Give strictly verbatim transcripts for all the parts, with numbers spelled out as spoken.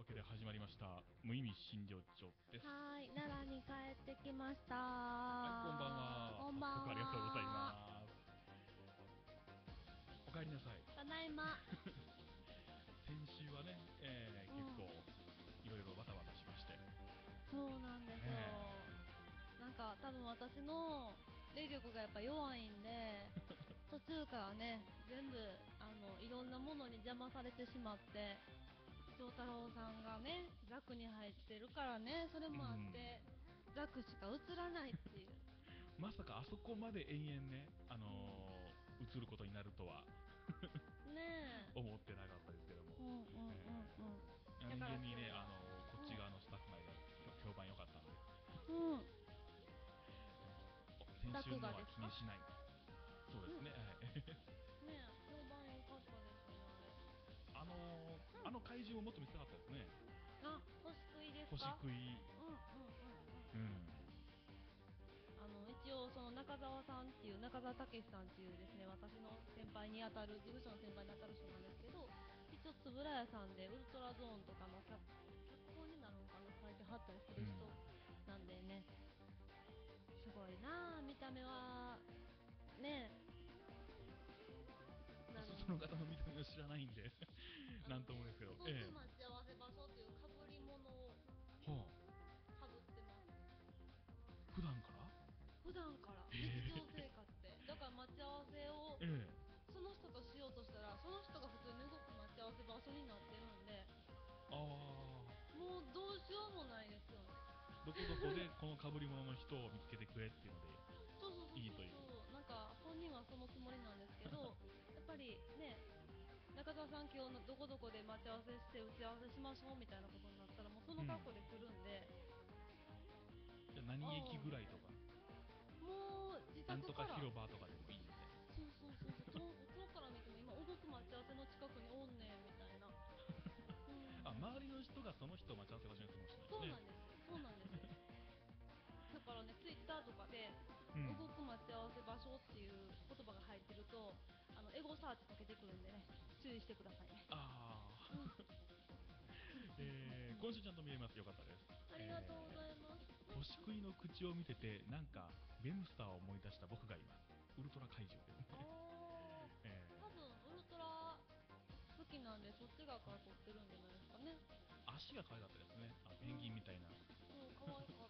けで始まりました無意味診療所です。 はい、奈良に帰ってきました。 はい、こんばんは。 こんばんは。 早速ありがとうございます。お帰りなさい。 ただいま。 先週はね、えーうん結構いろいろバタバタしまして。 そうなんですよ。 ねなんか多分私の霊力がやっぱ弱いんで、途中からね、全部あのいろんなものに邪魔されてしまって、長太郎さんがね、ザクに入ってるからね、それもあって、ザクしか映らないっていう。 まさかあそこまで延々ね、あのー、映ることになるとはねえ。 思ってなかったですけども、 うんうんうんうん。 えー、人間にね、あのー、こっち側のスタッフ内で評判良かったんで、 うん。 先週のは気にしない。そうですね。はい。 ねえ、評判良かったですね。 あのー、あの怪獣をもっと見せたかったですね。 あ、星食いです星か？ 食い。 うんうんうんうん。 あの一応その中澤さんっていう中澤武さんっていうですね、私の先輩にあたる事務所の先輩にあたる人なんですけど、一応円谷さんでウルトラゾーンとかの脚脚本になるのかな、書いてはったりする人なんでね、すごいなあ、見た目はねえ、なのにその方の見た目を知らないんでなんともですけど、 動く待ち合わせ場所っていうかぶり物をかぶってます。 普段から普段から日常生活で、だから待ち合わせを、 ええ、 その人としようとしたらその人が普通に動く待ち合わせ場所になってるんで、 あもうどうしようもないですよね。 どこどこでこの被り物の人を見つけてくれっていうのでそうそうそうそう、 いいという。 なんか本人はそのつもりなんですけどやっぱりね、中澤さん今日のどこどこで待ち合わせして打ち合わせしましょうみたいなことになったらもうその格好で来るんで、 うん、じゃあ何駅ぐらいとかもう自なんとか宅から広場とかでもいいみたいな。 そうそうそうそう遠くから見ても今動く待ち合わせの近くにおんねんみたいなあ、周りの人がその人を待ち合わせ場所にするかもしれないですね。 そうなんですそうなんですだからね、ツイッターとかで、 うん、 動く待ち合わせ場所っていう言葉が入ってると、あのエゴサーチかけてくるんでね、注意してくださいね。 ああ、 うんえー、今週ちゃんと見れます。よかったです。 ありがとうございます。 えー、星食いの口を見ててなんかベムスターを思い出した僕がいます。ウルトラ怪獣ですね。 あー、 えー、 多分ウルトラ好きなんでそっち側から撮ってるんじゃないですかね。 足が可愛かったですね。あのペンギンみたいな。 そう可愛かった。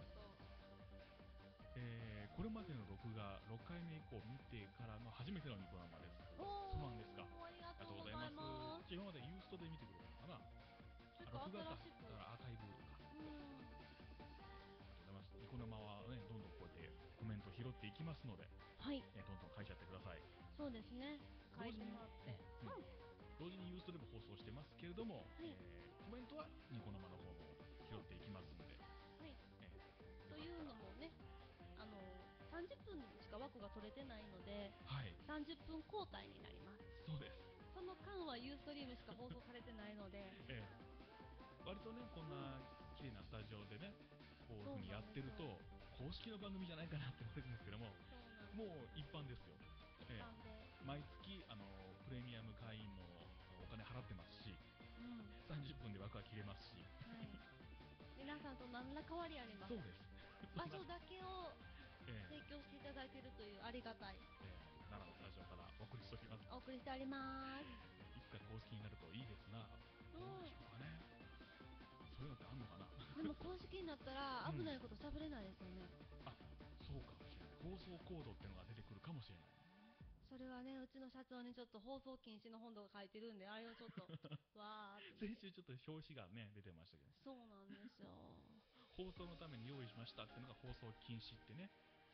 えー、これまでの録画ろっかいめ以降見てからの初めてのニコ生です。 おー、 そうなんですか。 ありがとうございありがとうございま。 ますす。今までユーストで見てくれたのかな。 結構録画か。 新しくだからアーカイブか。 うんありがとうございます。ニコ生はね、どんどんこうやってコメント拾っていきますので、 はい、 えーどんどん書いちゃってください。 そうですね、書いてもらって同時に、うん同時にユーストでも放送してますけれども、 いえーコメントはニコ生の方も拾っていきますので、 はいえーというのもね、あのさんじゅっぷんしか枠が取れてないので、 はい、 さんじゅっぷん交代になります。 そうです。 その間はユーストリームしか放送されてないので、 えー割とね、こんな綺麗なスタジオでね、こういう風にやってると、公式の番組じゃないかなって思われるんですけども、 そうなんです。 もう一般ですよ。 一般で、 えー毎月あのプレミアム会員のお金払ってますし、 うんさんじゅっぷんで枠は切れますし、 はい、皆さんと何ら変わりありません。 そうです。 場所だけをえー提供していただいているというありがたい、 えー奈良のスタジオからお送りしております。 お送りしております。 いつか公式になるといいですな。公式とかね、そういうのってあんのかな。 でも公式になったら危ないこと喋れないですよね。 あ、そうかもしれない。放送コードってのが出てくるかもしれない。 それはね、うちの社長にちょっと放送禁止の本とか書いてるんで、あれをちょっとわーって見て。 先週ちょっと表紙がね出てましたけど、 そうなんですよ。 放送のために用意しましたっていうのが放送禁止ってね。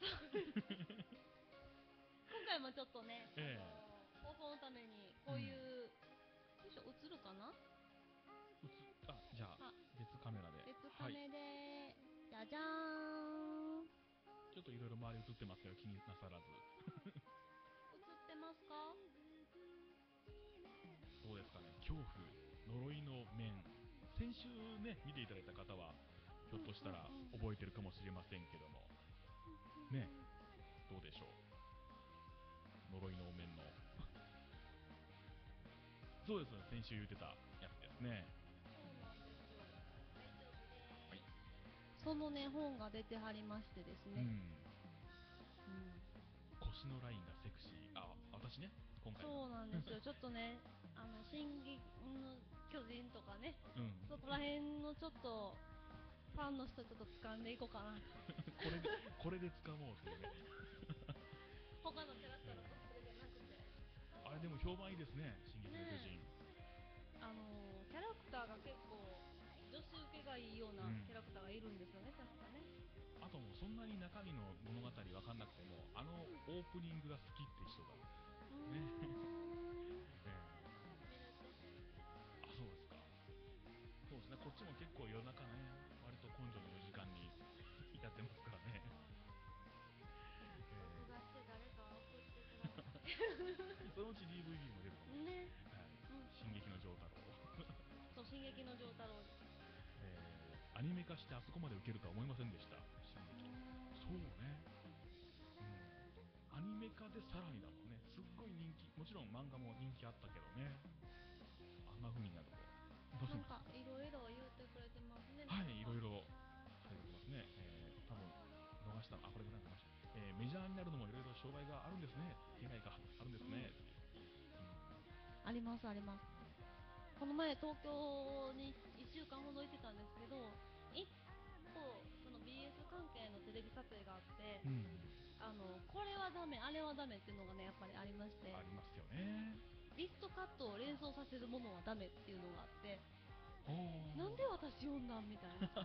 今回もちょっとね、 ええあの放送のためにこういう、よいしょ、映るかな。 うつあじゃああ別カメラで、 別カはい、 メで、じゃじゃーん。 ちょっといろいろ周り映ってますけど気になさらず。 映ってますか？ どうですかね、恐怖呪いの面、先週ね見ていただいた方はひょっとしたら覚えてるかもしれませんけどもね、どうでしょう、呪いのお面のそうですね、先週言ってたやつですね。 そうなんですよ。 そのね本が出てはりましてですね、 うん。 うん、 腰のラインがセクシー。あ、私ね、今回そうなんですよ。ちょっとね、あの進撃の巨人とかね、 うん。 そこら辺のちょっとファンの人ちょっと掴んでいこうかなと。 これで、これで掴もうというね。 他のキャラクターのコスプレじゃなくて、 あれでも評判いいですね、進撃の巨人。 ねあのキャラクターが結構女子受けがいいようなうんキャラクターがいるんですよね、確かね。 あともうそんなに中身の物語わかんなくても、あのオープニングが好きって人が、 うーんえーあ、そうですか。そうですね、こっちも結構夜中ね、割と根性の時間にやってますからね。 録画して誰か送ってください。 えーそのうち ディーブイディー も出るかもしれない。 ね、 はいうん、 進撃の丈太郎。 そう進撃の丈太郎です。 えーアニメ化してあそこまで受けるとは思いませんでした、進撃。そうね。うん。アニメ化でさらにだもんね。すっごい人気、もちろん漫画も人気あったけどね。あんな風になると。どうしなんました？ かいろいろ言ってくれてますね。 はい、いろいろ。 ろ書いてますね。えー、多分逃したの、あ、これでなんか見ました。えー、メジャーになるのもいろいろ障害があるんですね。被害があるんですね。 ありますあります。この前東京にいっしゅうかんほど行ってたんですけど、一個その ビーエス 関係のテレビ撮影があって、 うん。うん。 あのこれはダメあれはダメっていうのがねやっぱりありまして、 ありますよね。 リストカットを連想させるものはダメっていうのがあって、 おー。 なんで私読んだんみたいな。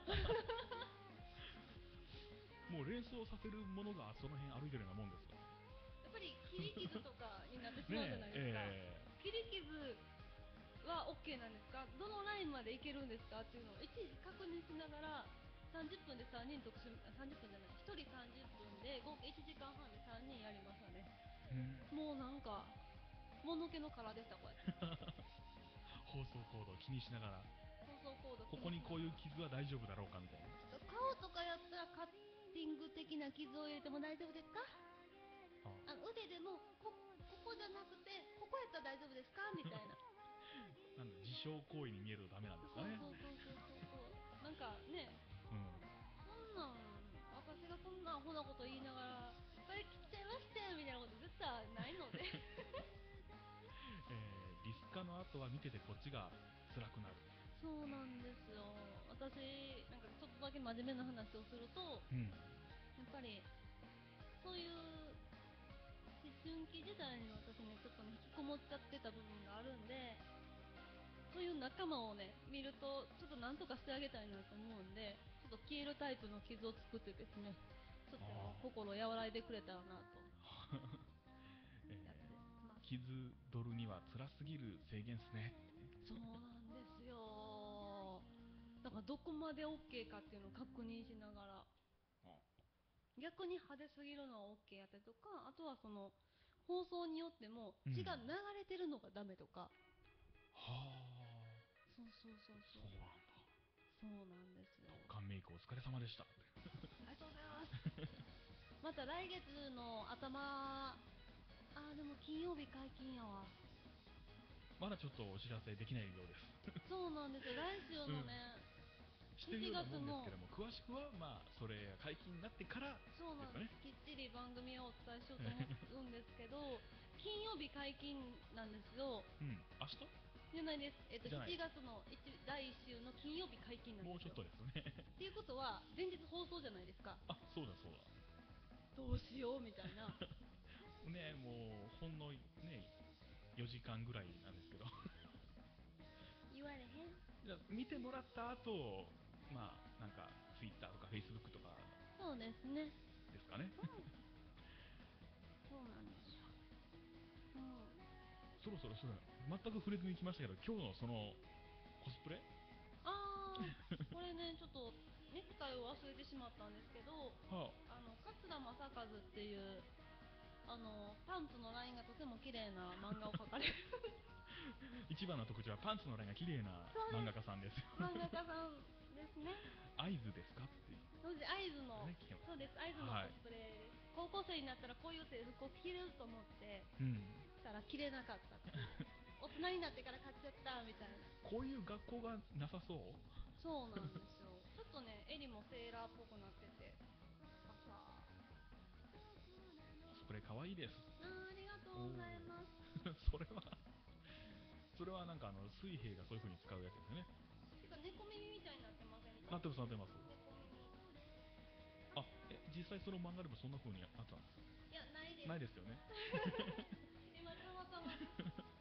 もう連想させるものがその辺歩いてるようなもんですよ。 やっぱり切り傷とかになってしまうじゃないですか。 え切り傷は OK なんですか、どのラインまでいけるんですかっていうのを一時確認しながら、さんじゅっぷんでさんにん特集、さんじゅっぷんじゃない、ひとりさんじゅっぷんで合計いちじかんはんでさんにんやりましたね。 ーうん、 もうなんかもぬけの殻でした。こうやって放送コードを気にしながら、 放送コード気ここにこういうにしながら、 傷は大丈夫だろうかみたいな。 顔とかやったらカッティング的な傷を入れても大丈夫ですか、 ああ腕でもこここじゃなくてここやったら大丈夫ですかみたいな。 なんで自傷行為に見えるとダメなんですかね。 そうそうそうそうそうそうなんかね、 うん。 そんなん私がこんなアホなこと言いながらこれ切っちゃいましたよみたいなこと絶対ないので。 えー、リスカの後は見ててこっちが辛くなる。 そうなんですよ。私なんかちょっとだけ真面目な話をすると、 うん。 やっぱりそういう思春期時代に私ねちょっとね引きこもっちゃってた部分があるんで、そういう仲間をね見るとちょっとなんとかしてあげたいなと思うんで、ちょっと消えるタイプの傷を作ってですね、ちょっとあー心和らいでくれたらなとやってえます。 ー、傷取るには辛すぎる制限っすね。 そうなんですよ。だからどこまで OK かっていうのを確認しながら、逆に派手すぎるのは OK やったりとか、あとはその放送によってもうん。 血が流れてるのがダメとか、 はそうそうそうあ、 そうそうなんだ。 そうなんですよ。 特艦メイクお疲れ様でした。 ありがとうございます。また来月の頭、あーでも金曜日解禁やわ。 まだちょっとお知らせできないようです。 そうなんですよ、来週のね、 してるようなもんですけどしも、詳しくはまあそれが解禁になってからそうなんです、 ですかね。 きっちり番組をお伝えしようと思うんですけど、金曜日解禁なんですよ。 うん、明日じゃないです、えっと、 じゃないしちがつのいちだいいっ週の金曜日解禁なんですよ。 もうちょっとですね。 っていうことは前日放送じゃないですか。 あ、そうだそうだ。 どうしようみたいな。 ね、もうほんのねよじかんぐらいなんですけど。 言われへん。 じゃあ見てもらった後、まあなんか Twitter とか Facebook とかそうですね。 ですかね。 そうなんですよ。うん。 そろそろそろ全く触れずに来ましたけど、今日のそのコスプレ。 あー、これね、ちょっとネクタイを忘れてしまったんですけど、 はあの桂正和っていうあのパンツのラインがとても綺麗な漫画を描かれるあ、一番の特徴はパンツのラインが綺麗な漫画家さんです。 漫画家さんですね。 合図ですかっていう。 当時会津の、 ね聞けますそうです、会津のはいコスプレです。高校生になったらこういう制服を着れると思ってうん。 たら着れなかったっていう。大人になってから買っちゃったみたいな。 こういう学校がなさそう。 そうなんですよ。 ちょっとね襟もセーラーっぽくなってて朝コスプレ可愛いです。 あありがとうございます。 それはそれはなんかあの水兵がそういう風に使うやつですよね。 てか猫耳みたいになってませんか？ なってますなってます。 猫耳。 あ、え実際その漫画でもそんな風になってたんですか？ いやないです。 ないですよね。 今たまたまです。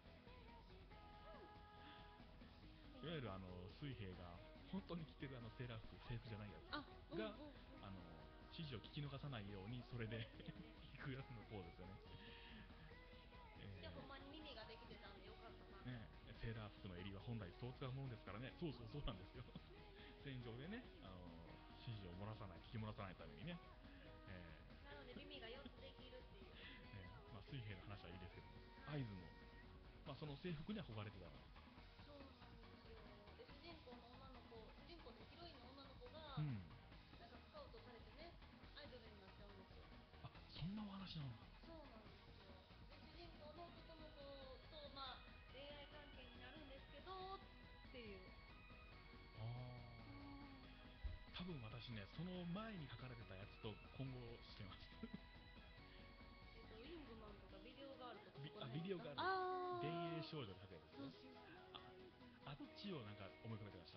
いわゆるあの水兵が本当に着てるあのセーラー服、制服じゃないやつあ、うんうんうん、 が、あの指示を聞き逃さないようにそれで行くやつの方ですよね。 じゃあほんまに耳ができてたんでよかったな。 ね、セーラー服の襟は本来そう使うものですからね。そうそうそうなんですよ。戦場でね、あの指示を漏らさない、聞き漏らさないためにね、えーなので耳がよっつできるっていう。 えーまあ、水兵の話はいいですけども、 はい、 合図の、まあ、その制服に憧れてたら、 そうなんですよ。で主人公の女の子、主人公でヒロインの女の子が、 うん、 なんかスカウトされてねアイドルになっちゃうんですよ。 あ、そんなお話なんだ。 そうなんですよ。で主人公の男の子とまあ恋愛関係になるんですけどっていう。 ああ、多分私ね、その前に書かれてたやつと混合してます。 えっとウィングマンとかビデオガールとかそビあこら辺ですか？ ビデオガールです。 あ幻影あ。 少女で書くやつですよ。 そうそうああっちをなんか思い浮かべてました。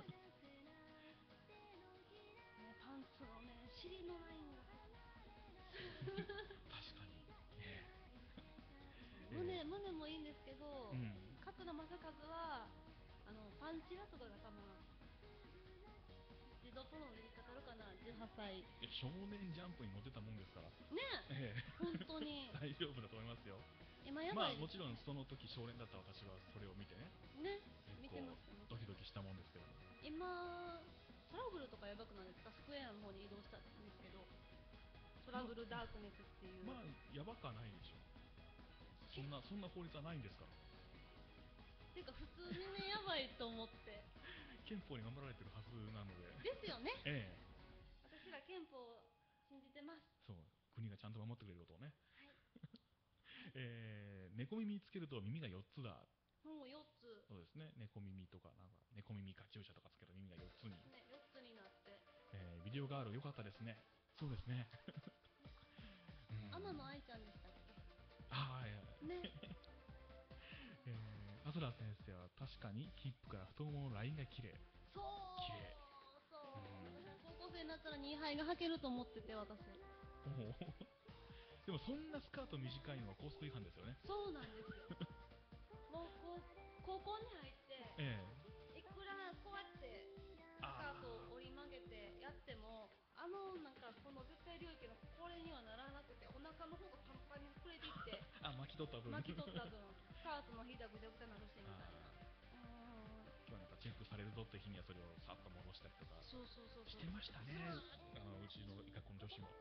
ね、パンツのね尻のラインが確かにね。 胸、 えー胸もいいんですけど、 うん、 勝田正和はあのパンチラとかがたまらん。自動プロに引っかかるかな、じゅうはっさい。ねいや少年ジャンプに載ってたもんですから、 え、 ええ本当に。 大丈夫だと思いますよ。 今やまあばいですよね。 もちろんその時少年だった私はそれを見てね、 ね、見結構てましたね。 ドキドキしたもんですけども、 今、トラブルとかやばくないですか？スクエアの方に移動したんですけど、トラブルダークネスっていう。 まあやばくはないでしょ。そんなそんな法律はないんですから。 ていうか普通にね、やばいと思って。 憲法に守られてるはずなので。 ですよね。 ええ私ら憲法を信じてます。 そう、国がちゃんと守ってくれることをね。 はい。 えー、猫耳つけると耳がよっつだ。 もうよっつ。 そうですね、猫耳とかなんか猫耳カチューシャとかつけると耳がよっつに、 ね、よっつになって。 えービデオガール良かったですね。そうですね。うん天野愛ちゃんでしたっあーはいはい。 け？ね。 えー、アズラ先生は確かにヒップから太もものラインが綺麗。 そう綺麗。 そう、 うん私も高校生になったらニーハイが履けると思ってて、私。 おおでもそんなスカート短いのは校則違反ですよね。 そうなんですよ。もうこう高校に入ってええいくらこうやってスカートあを折り曲げてやっても、あのなんかこの絶対領域のこれにはならなくて、お腹の方がパンパンに膨れていってあ巻き取った分巻き取った分スカートのひだぐちゃぐちゃなるしみたいな。 あうん今日なんかチェックされるぞって日にはそれをさっと戻したりとかそうそうそうそうしてましたね。あのうちの医学校の女子も、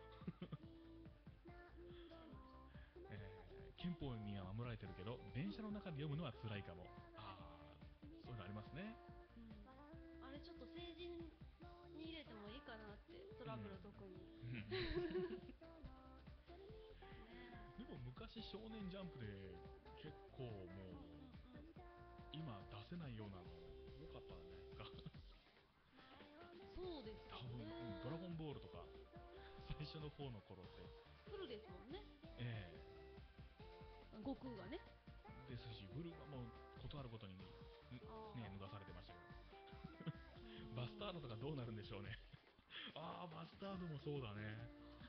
してました。 えー憲法には守られてるけど電車の中で読むのは辛いかも。ああそういうのありますね。 うん、あれちょっと成人に入れてもいいかなって、トラブル特に。 うんねでも昔少年ジャンプで結構もううんうんうん。 今出せないようなの多かったんじゃないですか。 そうです多よね。 分、うん、ドラゴンボールとか最初の方の頃って、 フルですもんね。 え悟空がね。 えですしブルーはもう断ることにねあ脱がされてましたけど、 ーバスタードとかどうなるんでしょうね。ああバスタードもそうだね。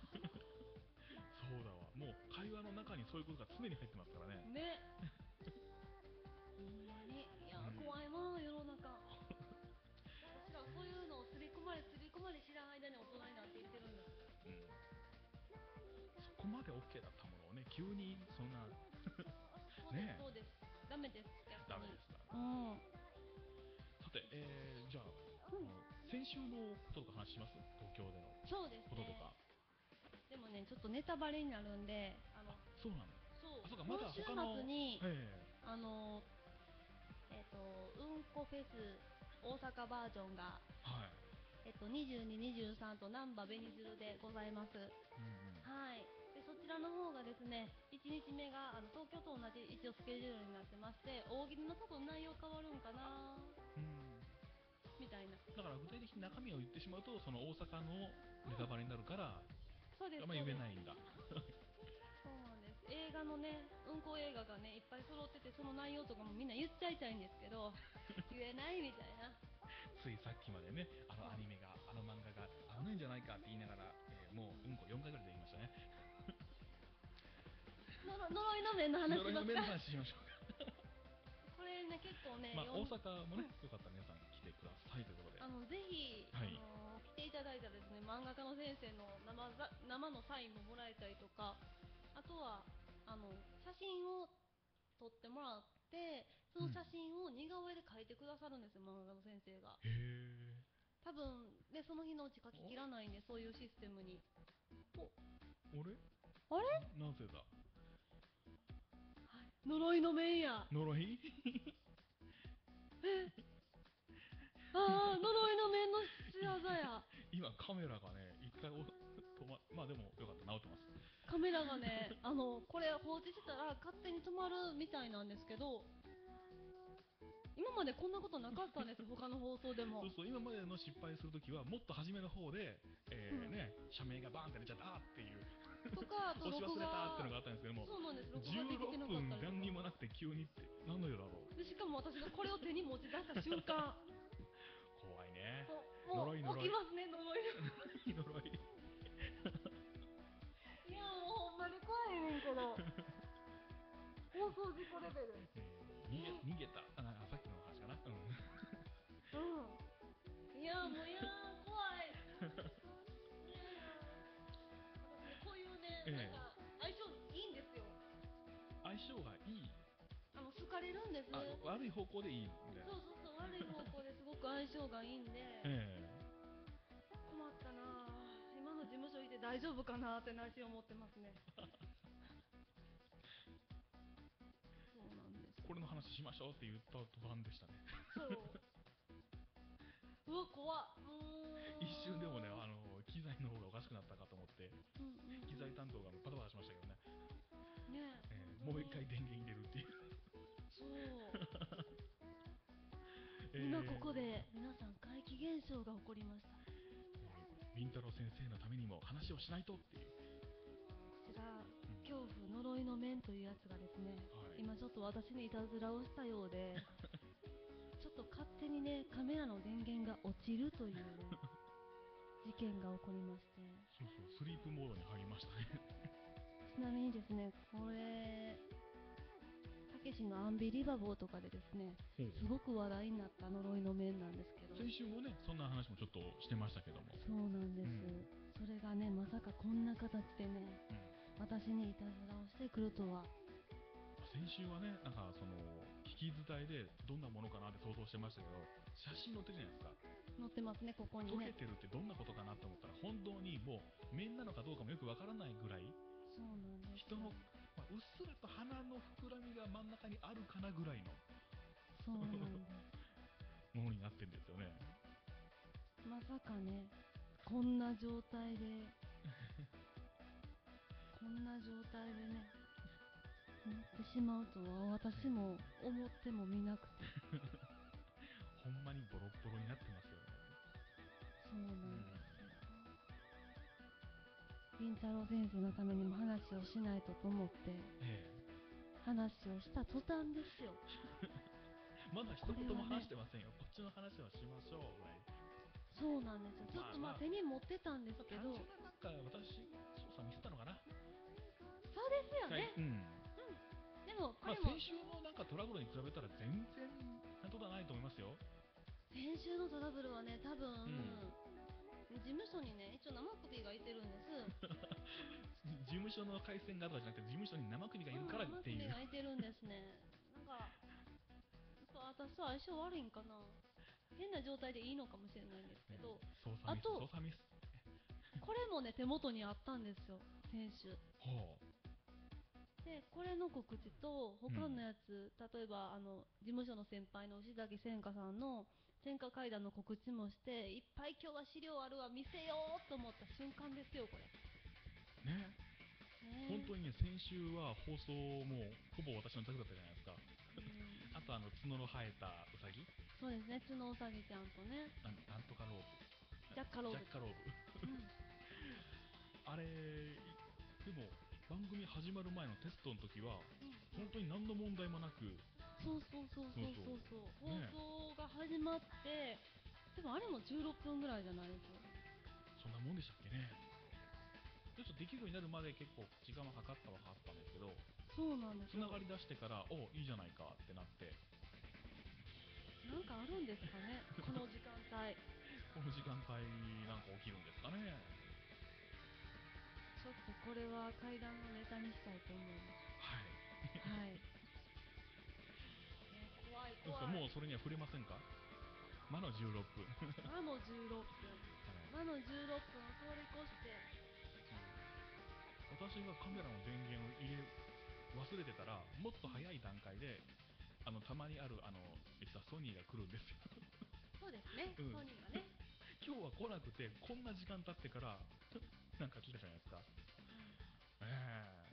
そうだわ、もう会話の中にそういうことが常に入ってますからね。 ね。ほんまに。いや、 うん怖いわ、世の中。私らはそういうのを刷り込まれ、刷り込まれ知らん間に大人になっていってるんです。 うんそこまで OK だったものをね急にそんなそうです、 ねえそうです。ダメです、逆に。 ダメですダうメん。うん。 さて、えー、じゃあ、あの先週のこととか話します？東京でのそうですね。 こととか。 でもね、ちょっとネタバレになるんで、あの、 あそうなの。 そう、 あそうかまだ今週他の末に、 えあの、えっと、うんこフェス大阪バージョンが、 えはいえっと、にじゅうに、にじゅうさんと難波紅鶴でございます。 うんうんはい。で、そちらの方がですね、いちにちめがあの東京と同じ一応スケジュールになってまして、大喜利の多分内容変わるんかな。 うんみたいな。 だから具体的に中身を言ってしまうとその大阪のネタバレになるから、 そうです。 あんま言えないんだ。 そうなんです。映画のね、うんこ映画がね、いっぱい揃ってて、その内容とかもみんな言っちゃいたいんですけど、言えないみたいな。 ついさっきまでね、あのアニメが、あの漫画が危ないんじゃないかって言いながら、えーもううんこよんかいぐらいで言いましたね。 のろ呪いの面の話呪いの面のばっかり。 話しましょうか。 これね、結構ね、 まあ、 読ん大阪もね、よかったら皆さん来てくださいということで。 あのぜひ、 はいあの来ていただいたらですね、漫画家の先生の生ざ生のサインももらえたりとか、あとはあの写真を撮ってもらって、その写真を似顔絵で描いてくださるんですよ、漫画家の先生が。 へえ。 多分ね、その日のうち描ききらないんで、そういうシステムに。 お、俺あれなぜだ呪いの面や。 呪いえああ、呪いの面の仕業や。 今カメラがね、一回お止ま、まあでもよかった、直ってます。 カメラがね、あのこれ放置したら勝手に止まるみたいなんですけど、今までこんなことなかったんです、他の放送でも。 そうそう、今までの失敗するときはもっと初めの方で、えーね、社名がバーンって出ちゃったっていうとか、あと押し忘れ録画たっていうのがあったんですけども、 そうなんです、録画 16 できてなかったりとか分何にもなくて急にって何の用だろう。 でしかも私がこれを手に持ち出した瞬間、 怖いね。 も呪いう呪い起きますね、呪い。 呪い。 いやもうほんまに怖いねんけど、放送事故レベル。 えー逃げ逃げたあなさっきの話かな。うん。 うん。いやもういや怖い。いやいや。私ねこういうね、 ええなんか相性いいんですよ。 相性がいい。 あの好かれるんです。 あ、悪い方向でいいんだよ。 そうそうそう、悪い方向ですごく相性がいいんで、 え困ったなぁ。今の事務所いて大丈夫かなって内心思ってますね。そうなんです。 えこれの話しましょうって言った途端でしたね。 そう。うわ怖っ。もう。 一瞬でもね、あの機材の方がおかしくなったかと思って、 うんうんうん。 機材担当がパタパタしましたけどね。 ねええ。 えもう一回電源入れるっていう。 そう。 えー今ここで皆さん怪奇現象が起こりました。 えー、りんたろー先生のためにも話をしないとっていう。 こちら、 うん恐怖呪いの面というやつがですね、 はい今ちょっと私にいたずらをしたようでちょっと勝手にねカメラの電源が落ちるというね事件が起こりまして、 そうそう、スリープモードに入りましたね。 ちなみにですね、これたけしのアンビリバボーとかでですねすごく話題になった呪いの面なんですけど、 先週もね、そんな話もちょっとしてましたけども。 そうなんです、 うんそれがねまさかこんな形でねうん私にいたずらをしてくるとは。 先週はね、なんかその引き伝えでどんなものかなって想像してましたけど、写真載ってるじゃないですか。 載ってますね、ここに溶けね。 てるってどんなことかなと思ったら、本当にもう面なのかどうかもよくわからないぐらい、 そうなんです人の、まあ、うっすらと鼻の膨らみが真ん中にあるかなぐらいのそうなんですものになってるんですよね。 まさかねこんな状態でこんな状態でねなってしまうとは私も思ってもみなくて。 ほんまにボロッボロになってますよね。 そうなんですよ。りんたろー先生のためにも話をしないとと思ってえ話をした途端ですよ。 えまだ一言も話してませんよ。こっちの話はしましょうぐらい。 そうなんですよ。ずっとままあまああ手に持ってたんですけど、 単純ななんか私操作ミスったのかな。 そうですよね。 うん。 でもこまあれも先週のなんかトラブルに比べたら全然なんとではないと思いますよ。 先週のトラブルはね多分、 ん事務所にね一応生首がいてるんです。 事務所の回線がとかじゃなくて、事務所に生首がいるからっていう。 生首がいてるんですね。なんかそう私と相性悪いんかな、変な状態でいいのかもしれないんですけど、 操作ミス、 あと操作ミス。 これもね手元にあったんですよ先週ほう。 で。これの告知と他のやつ、例えばあの事務所の先輩の牛崎千佳さんの千佳会談の告知もして、いっぱい今日は資料あるわ見せようと思った瞬間ですよこれね。 ね。 本当にね、先週は放送もうほぼ私のタグだったじゃないですか。 うんあとあの角の生えたウサギ、 そうですね、角うさぎちゃんとね、 なんなんとかローブ、 ジャッカローブジャッカローブ。 うん、 あれでも番組始まる前のテストの時はうん本当に何の問題もなく、 そうそうそうそうそうそう、放ね送が始まって、でもあれもじゅうろっぷんぐらいじゃないですか。 そんなもんでしたっけね。ちょっとできるようになるまで結構時間はかかったはかかったんですけど、 そうなんですよ。 つながり出してからおいいじゃないかってなって、 なんかあるんですかね、この時間帯。 この時間帯なんか起きるんですかね。 ちょっとこれは階段のネタにしたいと思いまはい。 す。はい。ね、怖いどうですか、 怖い。 もうそれには触れませんか。魔のじゅうろっぷん。 魔のじゅうろっぷん。魔のじゅうろっぷんを通り越して。 私がカメラの電源を入れ忘れてたら、もっと早い段階であのたまにあるあの実はソニーが来るんですよ。 そうですね、 うんソニーがね。 今日は来なくてこんな時間経ってからなんか来たじゃないですか。ええ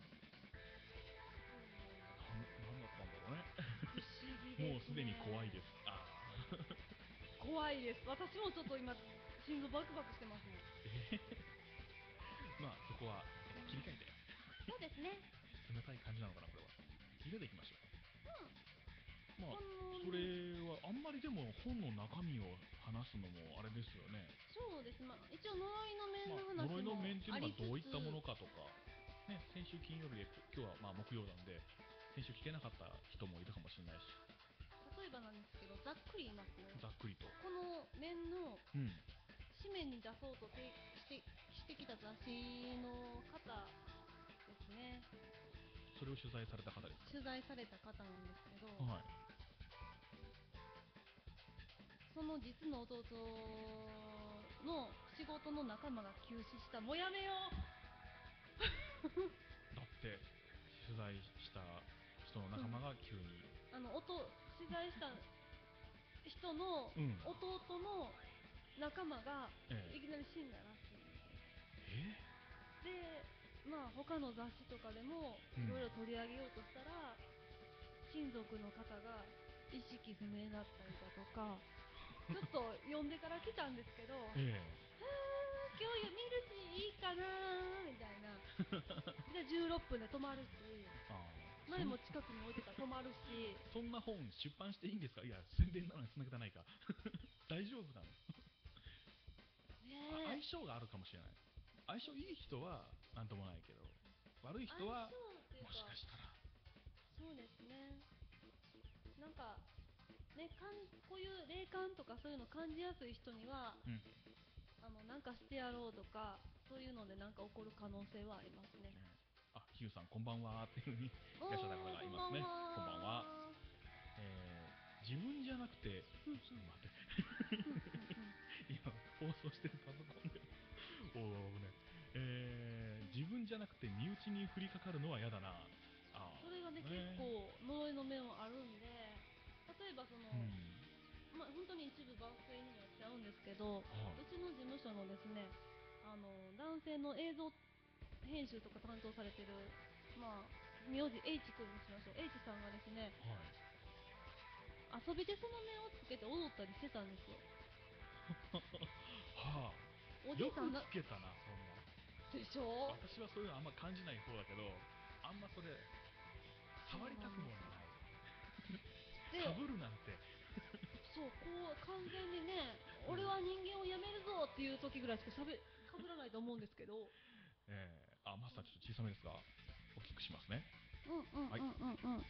ー、なんだったんだろうね。 不思議ですね。 もうすでに怖いです。ああ、怖いです。私もちょっと今心臓バクバクしてますもん。 えー、まあそこは、えー、切り替えて。 そうですね。 冷たい感じなのかなこれは。切り替えていきましょう。まあ、 うん、 それはあんまりでも本の中身を話すのもあれですよね。 そうです、まあ、一応呪いの面まあ、 の話呪いのも面っていうのがありつつ、 どういったものかとか、ね、先週金曜日で今日はまあ木曜なんで先週聞けなかった人もいるかもしれないし、 例えばなんですけど、ざっくり言いますね。 ざっくりと、 この面のうん、 紙面に出そうとてしてしてきた雑誌の方ですね。 それを取材された方です取材された方なんですけど、 か。はい。 その実の弟の仕事の仲間が急死した。もうやめようだって取材した人の仲間が急に、 あの音取材した人のうん、 弟の仲間がええいきなり死んだらしいんえです。で、まあ他の雑誌とかでもうんいろいろ取り上げようとしたら、親族の方が意識不明だったりだとか、ちょっと読んでから来たんですけど、 ええ今日見るしいいかなみたいな。でじゅうろっぷんで止まるし、 ああ、 前も近くに置いてたら止まるし。 そんそんな本出版していいんですか。いや宣伝なのにつなげたないか。大丈夫なの。あ、相ねえ、 性があるかもしれない。相性いい人はなんともないけど、悪い人相性はっていうか、 もしかしたら、 そうですね、なんかね、かんこういう霊感とかそういうの感じやすい人には、 うん、 あのなんかしてやろうとか、そういうのでなんか起こる可能性はありますね。 ね、あ、ヒューさんこんばんはっていう風にいおらっしゃった方がいー、こんばんますね。こんばんは。 は。 えー、自分じゃなくて、 うんうんちょっと待って。 うんうん今放送してるパソコンで、おおね、えー、自分じゃなくて身内に降りかかるのは嫌だな。あそれがね、 ー結構呪いの面はあるんで、例えばその、 うん、 まあ、本当に一部抜粋になっちゃうんですけど、 はうちの事務所のですね、あの男性の映像編集とか担当されてる、まあ、名字 H 君にしましょう。 H さんがですね、 い、はい遊びでその面をつけて踊ったりしてたんですよ。 はあ、よくおじいさんなつけたな、そんな。 でしょ。 私はそういうのあんま感じない方だけど、あんまそれ触りたくもない。 で、 かぶるなんて。 そう、こう完全にね、 うん俺は人間をやめるぞっていう時ぐらいしかしゃべかぶらないと思うんですけど、 えー、あ、マスターちょっと小さめですが、大きくしますね。 うんうんはい、 うんうんうん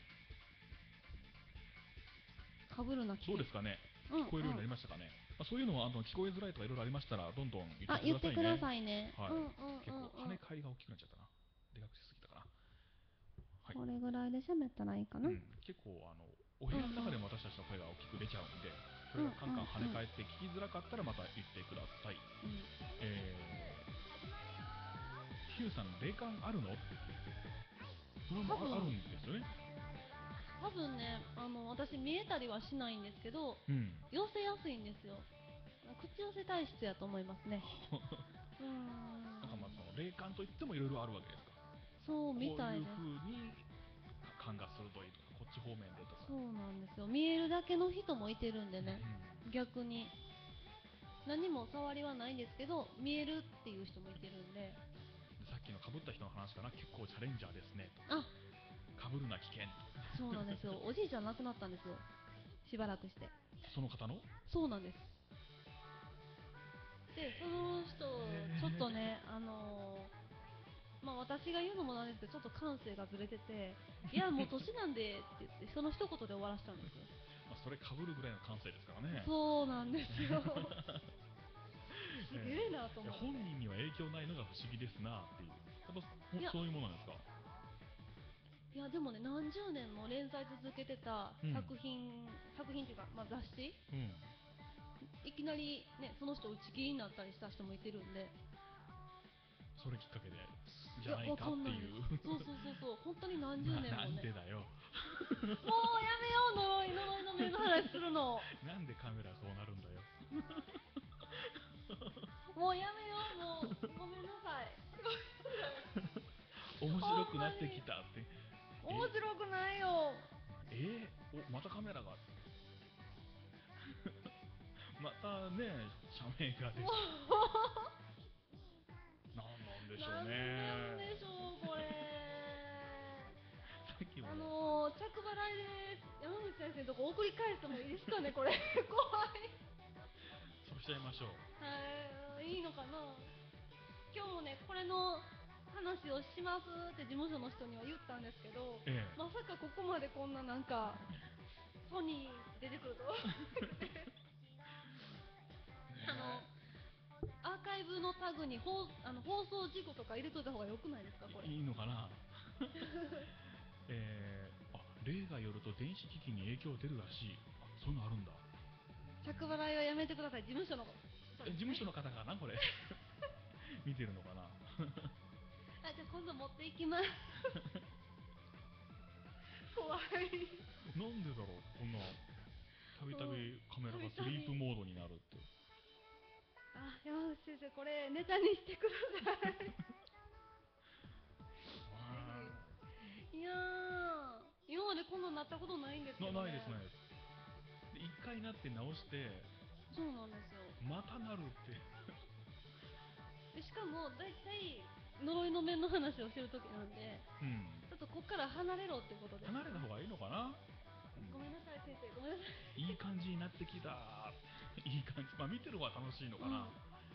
かぶるな、 どうですかね、 うん聞こえるようになりうんましたかね。まあ、そういうのはあの聞こえづらいとかいろいろありましたら、どんどん言ってくだあ、 さいね。 言ってくださいね。 はい、 うんうんうんうん結構跳ね返りが大きくなっちゃったな。でかくしすぎたかな。はい。 これぐらいで喋ったらいいかな。 うん、結構あのお部屋の中でも私たちの声が大きく出ちゃうんで、それがカンカン跳ね返って聞きづらかったらまた言ってください。 うんえー、ヒューさん霊感あるの？それもああるんですよね。 多分ね、あの私見えたりはしないんですけど、 うん。 寄せやすいんですよ。口寄せ体質やと思いますね。うーんなんかまあその霊感といってもいろいろあるわけですか。 そうみこういうたいです。 風に感が鋭いとか、こっち方面でとか、 そうなんですよ。見えるだけの人もいてるんでね、 うん、 逆に何も触りはないんですけど見えるっていう人もいてるんで。 でさっきの被った人の話かな、結構チャレンジャーですねと、 あ、 被るな危険。 そうなんですよ。おじいちゃん亡くなったんですよ、しばらくして。 その方の、 そうなんです。でその人ちょっとね、あのーまあ私が言うのもなんですけど、ちょっと感性がずれてて、いやもう年なんでって言ってその一言で終わらせたんですよ。 まあ、それ被るぐらいの感性ですからね。 そうなんですよ。すえげえなとー思って。 本人には影響ないのが不思議ですなっていう、やっぱいやそういうものなんですか。 いやでもね、何十年も連載続けてたうん作品、作品っていうか、まあ、雑誌、 うん、 いきなりねその人打ち切りになったりした人もいてるんで。 それきっかけでじいや、 ゃないわかっていかんないです。 う。 そうそうそうそう、本当に何十な、な年もね。 んでだよ。 もうやめよう、呪い呪いの目の話するの。 なんでカメラそうなるんだよ。 もうやめよう、もうごめんなさい。 面白くなってきほんまにたって。 面白くないよ。 ええー、お、またカメラがまたね、社名が出もて、 うなんなんでしょうなんなんね。 でしょうこれ。 さっきもあね、 のー、着払いで山口先生のとこ送り返してもいいですかね、これ。怖い。 そうしちゃいましょう。 はい、いいのかな。今日もね、これの話をしますって事務所の人には言ったんですけど、 ええ、 まさかここまでこんななんかソニー出てくるとは思わなくて。あのねアーカイブのタグに放あの放送事故とか入れといた方がよくないですか、これ。 いいいのかな。えー、あ、例がよると電子機器に影響出るらしい。あ、そういうのあるんだ。 着払いはやめてください、事務所の人え、 ですね。 事務所の方かなこれ。見てるのかな。 あ、じゃあ今度持っていきます。怖い。 なんでだろう、こんなたびたびカメラがスリープモードになるって。 あ、山口先生、これネタにしてください。ぜひ。いやー、今までこんなになったことないんですけな、 どね。 ないですないです。で一回なって直してそうなんですよ。 またなるって。 でしかも大体呪いの面の話をしてる時なんで、 うん、 ちょっとこっから離れろってことですね。 離れた方がいいのかな、うん、 ごめんなさい先生、ごめんなさい。 いい感じになってきた。いい感じ、まあ見てる方は楽しいのかな、 うん。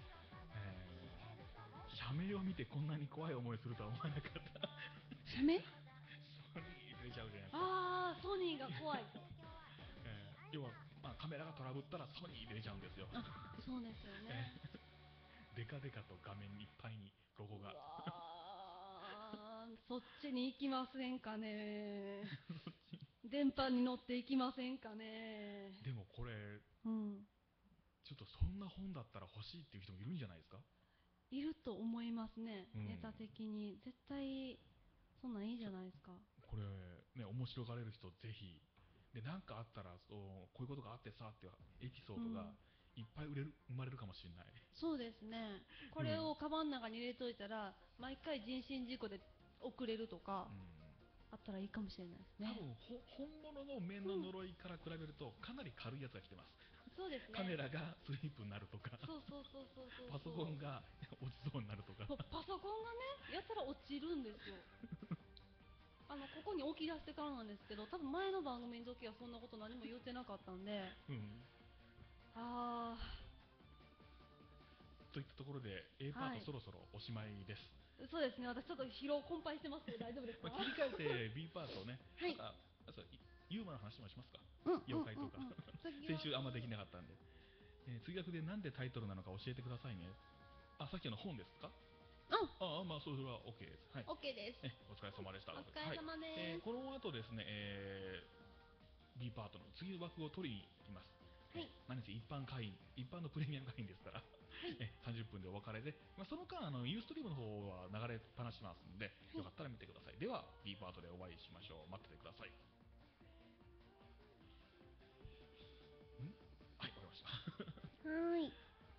えー、社名を見てこんなに怖い思いするとは思わなかった。 写メ。 ソニー出ちゃうじゃないですか。 ああ、ソニーが怖いと。 えー要は、まあ、カメラがトラブったらソニー出ちゃうんですよ。 あ、そうですよね。 えーデカデカと画面いっぱいにロゴが。 うわー、そっちに行きませんかね。電波に乗っていきませんかね。 でもこれうん。 ちょっとそんな本だったら欲しいっていう人もいるんじゃないですか。 いると思いますね、 うん、 ネタ的に。絶対、そんなんいいじゃないですか。 これね、面白がれる人ぜひ。で、なんかあったらそう、こういうことがあってさっていうエピソードがうん。 いっぱい売れる生まれるかもしれない。 そうですね。これうん、 をカバンの中に入れといたら、毎回人身事故で遅れるとか、 うん、 あったらいいかもしれないですね。 多分ほ本物の面のうん。 呪いから比べるとかなり軽いやつが来てます。 そうですカメね。 ラがスリープになるとか、 そうそうそうそうそうパソコそう。 ンが落ちそうになるとか。 もうパソコンがね、やたら落ちるんですよ。あのここに置き出してからなんですけど、多分前の番組の時はそんなこと何も言ってなかったんで。 うん、 あといったところで A ー、 パーはい。 トそろそろおしまいです。 そうですね、私ちょっと疲労困憊してますけど大丈夫ですか？ まあ、切り替えて B パートをね、 はい。 なんかそうユーモアの話もしますか。 うんうんうん妖怪とか。 うん。次は。 先週あんまできなかったんで、えー、次学でなんでタイトルなのか教えてくださいね。あ、さっきの本ですか。 あ、 ああ、まあそれは OK です。はい、 オッケーです。 えお疲れ様でした。 お疲はい、 れ様です。 えーこの後ですね、えー B パートの次の枠を取りに行きます。えはい。 何せ一般会員、一般のプレミアム会員ですから、 はい。 えさんじゅっぷんでお別れで、まあ、その間あのユーストリームの方は流れっぱなしますので、 はい。 よかったら見てください。では B パートでお会いしましょう。待っててください。んはい、わかりました。 はーい。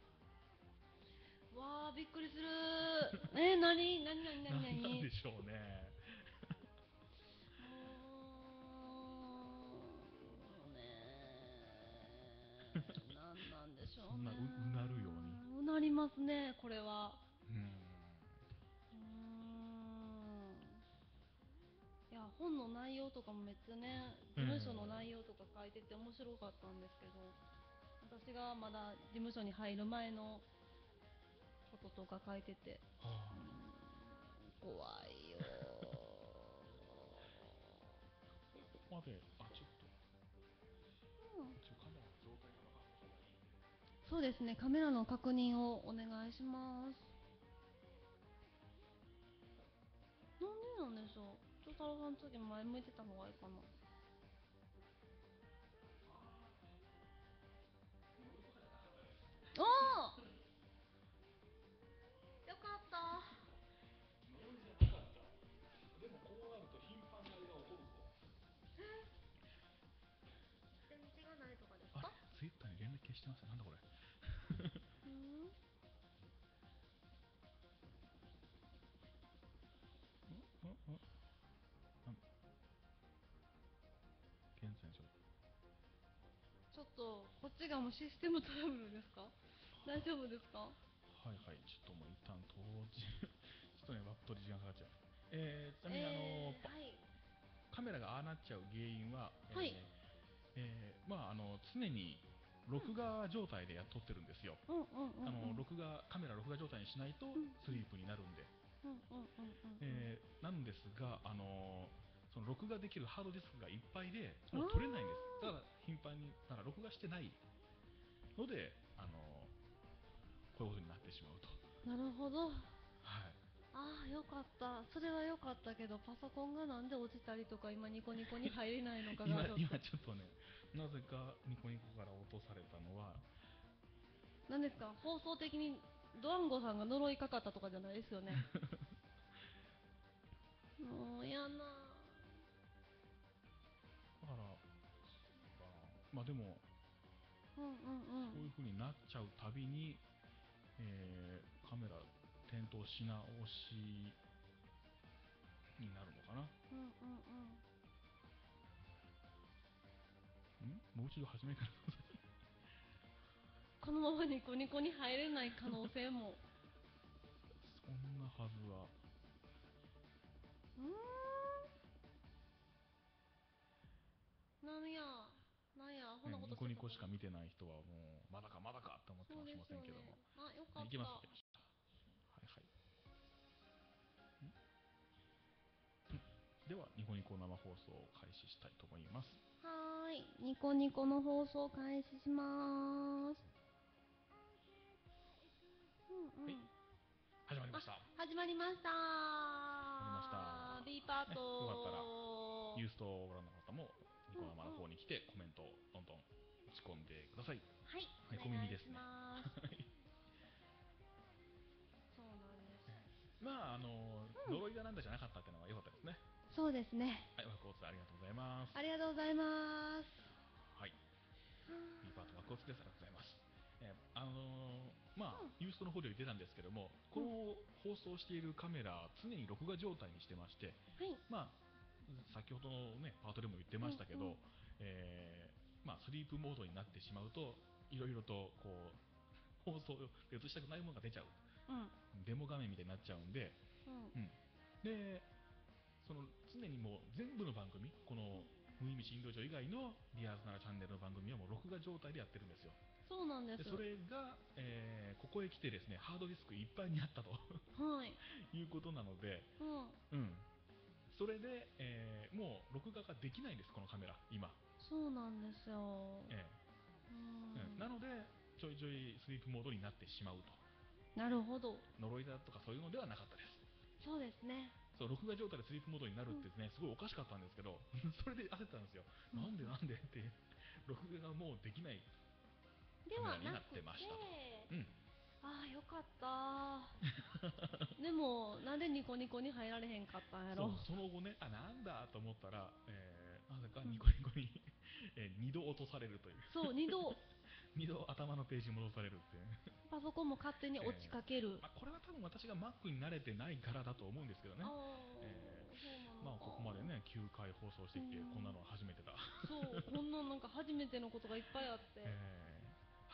わー、びっくりするー。えー、なになになになにななんなんでに。 しょうね。 もそんな う, うなるようにうなりますね、これは。 うーんうーんいや、本の内容とかもめっちゃね、事務所の内容とか書いてて面白かったんですけど、私がまだ事務所に入る前のこととか書いてて、 はあ、 うーん怖いよここまであちょっとー、うん一応カメラの状態が分かった方がいいんで、 そうですね、カメラの確認をお願いします。なんでなんでしょう。ちょっと太郎さん次前向いてた方がいいかな。おおよかった。 呪いじゃなかった。でもこうなると頻繁にあれが起こるぞ。 電池がないとかですあれか？ ツイッターに連絡消してます。なんだこれ。 うん。 うんうんうんなん現在ちょっちょっとこっちがもうシステムトラブルですか？大丈夫ですか？ とはいはいちょっともう一旦当時ちょっとねバットリ時間かかっちゃう。えー、ちなみにあのえー、 パはいカメラがああなっちゃう原因は、えーはいえーまああの常に録画状態でやっとってるんですよ。 うんうんうんあのうん録画カメラ録画状態にしないとうんスリープになるんで、 うんうんうんうんえーなんですが、あのその録画できるハードディスクがいっぱいでうん。 もう撮れないんです。だから頻繁にだから録画してないので、あのこういうことになってしまうと。 なるほど。 はい。 ああよかった。それはよかったけど、パソコンがなんで落ちたりとか今ニコニコに入れないのかが今ちょっと。 今ちょっとね、なぜかニコニコから落とされたのは、 何ですか、放送的にドワンゴさんが呪いかかったとかじゃないですよね。もうやな。 だからそうだな、まあでもうんうんうんそういう風になっちゃうたびに、えーカメラ点灯し直しになるのかな。 うんうんうん。 んもう一度始めからどうぞ。 このままニコニコに入れない可能性も。 そんなはずは。 うーん。なんやなんやアホなね、 ことニコニコしてたかな。 しか見てない人はもうまだかまだかって思ってそうかもしれまですよね。 せんけども、 あ、よかっいきますた。 いきます。はいはい。ではニコニコ生放送を開始したいと思います。 はーい、ニコニコの放送開始しまーす。うんうはい、 ん。 始まりました。 始まりました始まりました。 ー。B パーね、 トよかったらー。 ユーストをご覧の方もニコ生のうんうん。 方に来てコメントをどんどん打ち込んでください。 はい、 猫お願いし耳ですね。 ます。 はい。 そうなんです。 まああのうん、 呪いがなんだじゃなかったっていうのは良かったですね。 そうですね。 はい、ワクオツありがとうございます。 ありがとうございます。 はい。B パートワクオツです。ありがとうございます。えーあのーまあ、ユーストの方で言ってたんですけども、こうん、 の放送しているカメラ、常に録画状態にしてまして、 はい。 まあ、先ほどの、ね、パートでも言ってましたけど、 うんうんえーまあ、スリープモードになってしまうと、いろいろとこう放送で映したくないものが出ちゃう、 うんデモ画面みたいになっちゃうんで、 うんうん、でその常にもう全部の番組、この無意味診療所以外のリアーズならチャンネルの番組はもう録画状態でやってるんですよ。 そうなんです。 でそれが、えーここへ来てですね、ハードディスクいっぱいになったとはい。 いうことなので、 うん、 うん、それで、えーもう録画ができないんです、このカメラ、今。 そうなんですよ。 えうーうん、 ん。 なので、ちょいちょいスリープモードになってしまうと。 なるほど。 呪いだとかそういうのではなかったです。 そうですね。 そう録画状態でスリープモードになるうんってね、すごいおかしかったんですけど、それで焦ったんですよ。 うんなんでなんでっていう、録画がもうできないでカメラになっはなくて、 てましたと。うん。 ああよかったでもなんでニコニコに入られへんかったんやろ。 そう、その後ね、あ、なんだと思ったら、えーなぜかうんニコニコに、えー、にど落とされるという。 そう、にどにど頭のページに戻されるっていうね。 パソコンも勝手に落ちかける。 えーまあ、これは多分私が Mac に慣れてないからだと思うんですけどね。 ああえそうなーまあ、 のか。 ここまでね、きゅうかい放送してきて、こんなのは初めてだ。 そう、こんななんか初めてのことがいっぱいあって。 えー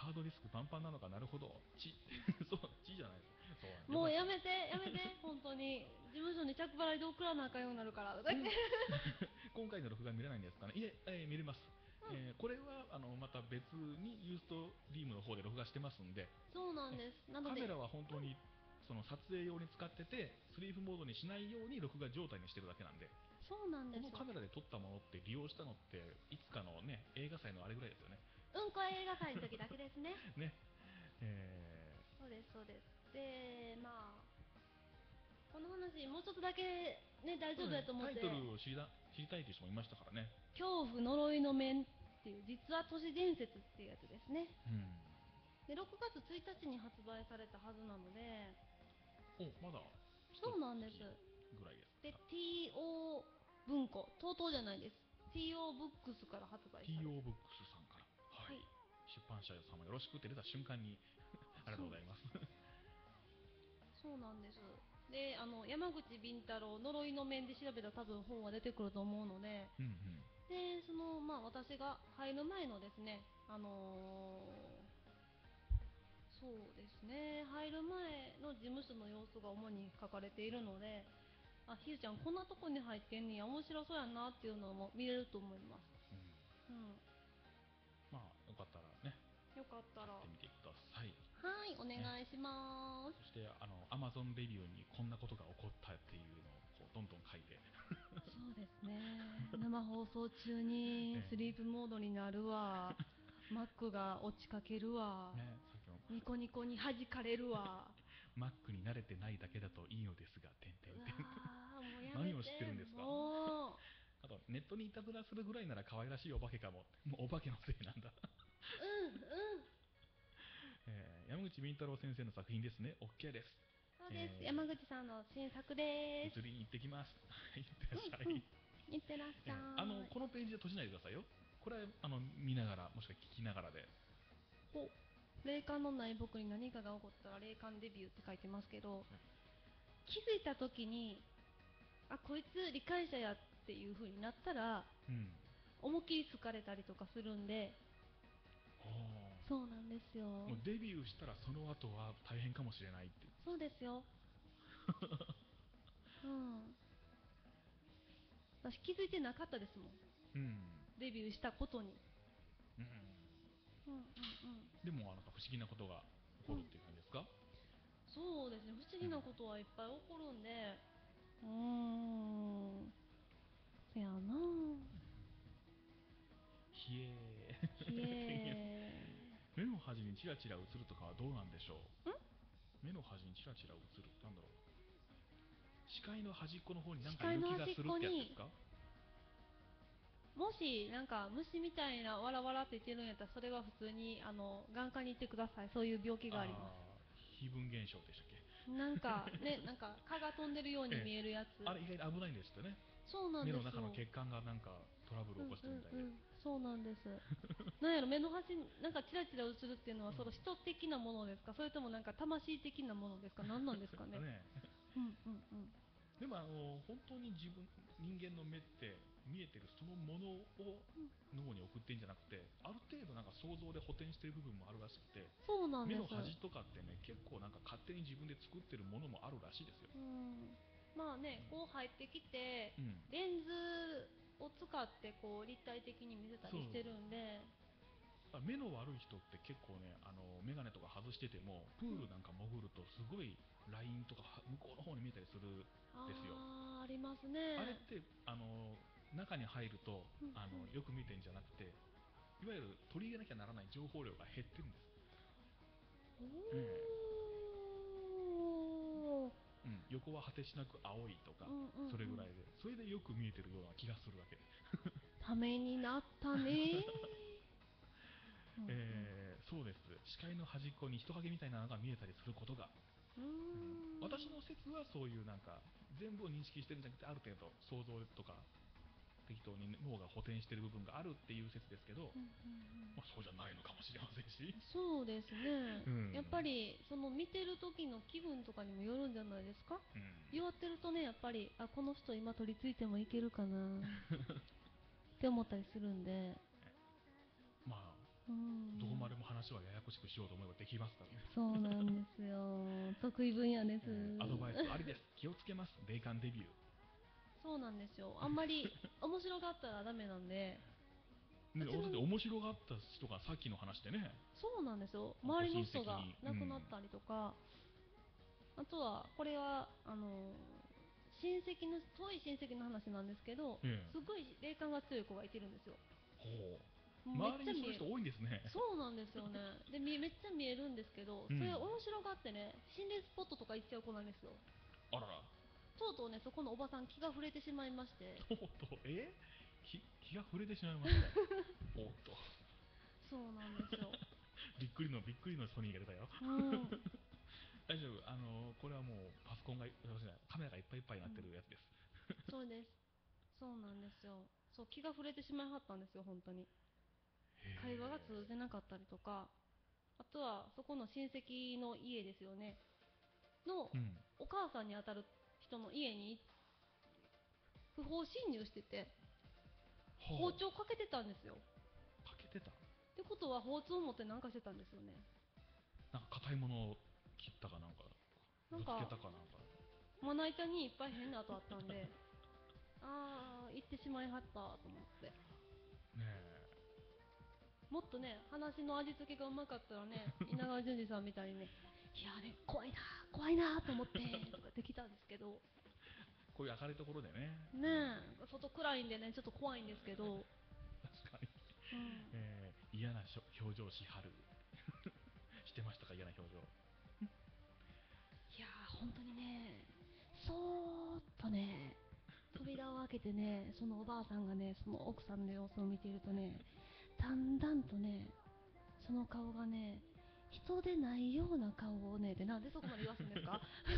ハードディスクパンパンなのか、なるほど、ちそうちじゃないそうなんもうやよかっめてやめて本当に事務所に着払いで送らなあかんようになるからとか言って、 た今回の録画見れないんですかね。いえ、えー見れます。 うんえーこれはあのまた別にユーストリームの方で録画してますんで、 そうなんです。なのでカメラは本当にその撮影用に使ってて、スリープモードにしないように録画状態にしてるだけなんで、 そうなんです。 このカメラで撮ったものって利用したのっていつかのね映画祭のあれぐらいですよね。 うんこ映画祭の時だけですね。 ね、えそうですそうです。でまあこの話もうちょっとだけね大ー、 丈夫やと思って、 タイトルを知りだ知りたいという人もいましたからね。 恐怖呪いの面っていう実は都市伝説っていうやつですね。 うんでろくがつついたちに発売されたはずなので、 おまだそうなんです。 ぐらいですでか。 ティーオー 文庫、とうとうじゃないです。 ティーオー ブックスから発売されティーた。 オー ブックスさんからははい、 い、出版社様よろしくって出た瞬間にありがとうございます。 そうなんです。であの山口敏太郎呪いの面で調べたら多分本は出てくると思うので、 うんうんでそのまあ私が入る前のですね、あのーそうですね、入る前の事務所の様子が主に書かれているので、あ、ひゆちゃんこんなとこに入ってんねや、面白そうやなっていうのも見れると思います。 うん、 うん、 まあよかったらねよかったら、は買ってみてください。 い、お願いします。 そしてあの Amazon レビューにこんなことが起こったっていうのをこうどんどん書いて、 そうですね、生放送中にスリープモードになるわ、マックが落ちかけるわ、 ね、さっきのニコニコに弾かれるわ。 Mac に慣れてないだけだといいのですが、てんてんうわてん。 ーもうやめて、 何を知ってるんですか。 もうあとネットにいたずらするぐらいなら可愛らしいお化けかも。もうお化けのせいなんだ。 うんうんえー山口敏太郎先生の作品ですね。 OK です。 そうです、 えー山口さんの新作です。 物理に行ってきます。いってらっしゃい。 うんうん、いってらっしえゃーあのい。 このページで閉じないでくださいよ。これあの見ながらもしくは聞きながらで。 お、霊感のない僕に何かが起こったら霊感デビューって書いてますけど、気づいた時にあこいつ理解者やっていう風になったらうん思いっきり好かれたりとかするんで、 ほうそうなんですよ。 もうデビューしたらその後は大変かもしれないって。 そうですよ。うん私気づいてなかったですもん、 うんデビューしたことに。 うんうんうんうんでもなんか不思議なことが起こるっていう感じですか。 そうですね、不思議なことはいっぱい起こるんで、うーん、せやなぁ、 ひえひえ目の端にチラチラ映るとかはどうなんでしょー。んう。目の端にチラチラ映る、なんだろう、視界の端っこの方になん視かいる気界の端っがするってやつでこに、 すか。 もしなんか虫みたいなわらわらって言ってるんやったら、それは普通にあの眼科に行ってください。そういう病気がありまああー、非分現象でしたっけ。 す。なんかね、なんか蚊が飛んでるようにええ、 見えるやつ。 あれ意外に危ないんですってね。 そうなん目のですよ。 中の血管がなんかトラブルうんを起こしてるみたいで、 うんうん、そうなんです。なんやろ、目の端になんかチラチラ映るっていうのは、その人的なものですか、それともなんか魂的なものですか、何なんですかね。 ねうんうんうん。 でもあの本当に自分人間の目って見えてるそのものを脳に送ってんじゃなくて、ある程度なんか想像で補填してる部分もあるらしくて、 そうなんです。 目の端とかってね結構なんか勝手に自分で作ってるものもあるらしいですよ。 うん。まあね、こう入ってきて、 うん、 レンズを使ってこう立体的に見せたそうりしてるんで、 目の悪い人って結構ねあの眼鏡とか外しててもプールなんか潜るとすごいラインとかは向こうの方に見えたりするんですよ。 あー、ありますね。 あれってあの中に入るとうんうん、 あのよく見てんじゃなくて、いわゆる取り入れなきゃならない情報量が減ってるんです。ええおー、 うん、横は果てしなく青いとか、 うんうんうん、 それぐらいでそれでよく見えてるような気がするわけ。 ためになったねうんうん、 えーそうです。視界の端っこに人影みたいなのが見えたりすることが、 うーうんん、 私の説はそういうなんか全部を認識してるんじゃなくて、ある程度想像とか適当に脳が補填してる部分があるっていう説ですけど、 うんうんうん、 まあ、そうじゃないのかもしれませんし、 そうですね、 うん、 やっぱりその見てる時の気分とかにもよるんじゃないですか。 うん、 弱ってるとね、やっぱりあこの人今取り付いてもいけるかなって思ったりするんで。 まあうんどこまでも話はややこしくしようと思えばできますからね。 そうなんですよ。得意分野です。 えーアドバイスありです。気をつけます。霊感デビュー。 そうなんですよ。あんまり面白がったらダメなんで。 ね、 うちのだって面白がった人がさっきの話でね、 そうなんですよ。 ご周りの親戚人がに亡くなったりとか、あとはこれはあの親戚の遠い親戚の話なんですけど、 うんええすごい霊感が強い子がいてるんですよ。 ほうもうめっ周ちゃ見える。 りにそういう人多いんですね。 そうなんですよね。でみめっちゃ見えるんですけど、 うんそれ面白がってね、心霊スポットとか行っちゃう子なんですよ。 あらら。 とうとうね、そこのおばさん気が触れてしまいまして。 とうとうえ気気が触れてしまいましたおっとそうなんですよ。 びっくりのびっくりのソニーが出たよ。 うん、 大丈夫、あのこれはもうパソコンがカメラがいっぱいいっぱいになってるやつです。 そうです。そうなんですよ。そう気が触れてしまいはったんですよ、本当に。会話が通じなかったりとか、あとはそこの親戚の家ですよねのうん、 お母さんにあたる人の家に不法侵入してて、包は丁かけてたんですよ。 あ、かけてた。 ってことは包丁を持ってなんかしてたんですよね。 なんか硬いものを切ったかなんかぶつけなんかたかなんか。 まな板にいっぱい変な跡あったんで、あー行ってしまいはったと思って。 ねえもっとね話の味付けがうまかったらね、稲川淳二さんみたいにね、いやね怖いな怖いなと思ってとかできたんですけど、 こういう明るいところでね。 ねえ外暗いんでねちょっと怖いんですけど、 確かに、 うん、 えー嫌なしょ表情しはるしてましたか、嫌な表情。 いやー本当にね、そーっとね扉を開けてね、そのおばあさんがねその奥さんの様子を見ているとね、だんだんとねその顔がね人でないような顔をね、でなんでそこまで言わすんですかはい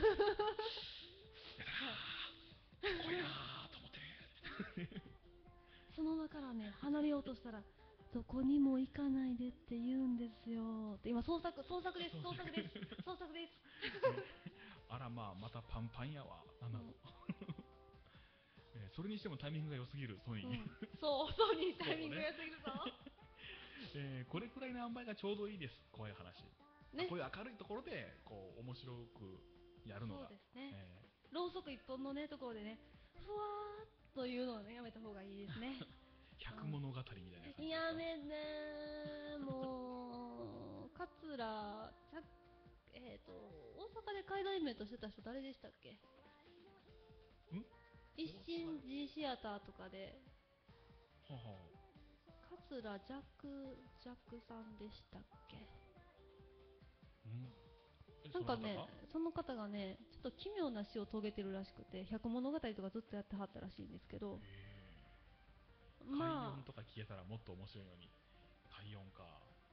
怖いなーと思ってその場からね離れようとしたら、どこにも行かないでって言うんですよって今捜索捜索です捜索です捜索ですあらまあまたパンパンやわなんだろう、 うんえーそれにしてもタイミングが良すぎるソニー、 うん、そうそうにタイミングが良すぎるぞえーこれくらいの塩梅がちょうどいいです。怖い話、 ね。 こういう明るいところでこう面白くやるのが、 そうですね、 えろうそく一本のねところでねふわーっというのをねやめた方がいいですねー百物語みたいな感じですか。 やめねもう桂ちゃえっ、と大阪で海外イベントしてた人誰でしたっけ。 ん一心 G シアターとかではは桂ジャックジャックさんでしたっけ。 うんえなんかねその方がその方がねちょっと奇妙な死を遂げてるらしくて、百物語とかずっとやってはったらしいんですけど、 快まあ音とか消えたらもっと面白いのに。快音か。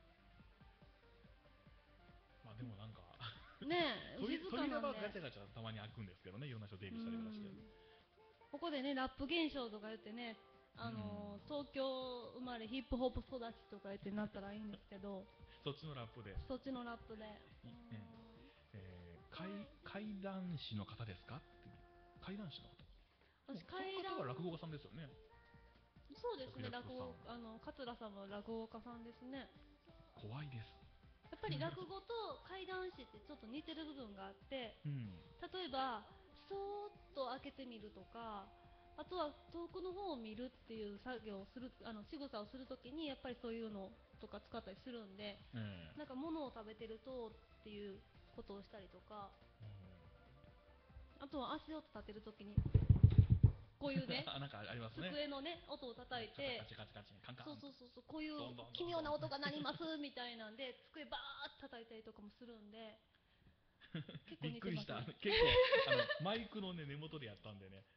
まあでもなんかねえ鳥静かなんで、 扉はガチャガチャたまに開くんですけどね、いろんな人デビューしたりとかして。 ここでねラップ現象とか言ってね、あのー東京生まれヒップホップ育ちとか言ってなったらいいんですけど、 そっちのラップで、 そっちのラップで、 いねえー、怪怪談師の方ですかって怪談師の方、 私そ階段の方は落語家さんですよね。 そうですね、 ジャックさん落語あの桂さんは落語家さんですね。 怖いです。 やっぱり落語と怪談師ってちょっと似てる部分があって、 うん例えばそーっと開けてみるとか、あとは遠くの方を見るっていう作業をする、あの仕草をするときにやっぱりそういうのとか使ったりするんで、 ええなんか物を食べてるとっていうことをしたりとか、あとは足音立てるときにこういうねあなんかありますね。 机のね音を叩いて、 カチカチカチカチカンカンそうそうそうそう、こういうどんどんどんどん奇妙な音が鳴りますみたいなんで机バーッと叩いたりとかもするんで、結構びっくりした。 似てますね。 結構あのマイクのね根元でやったんでね、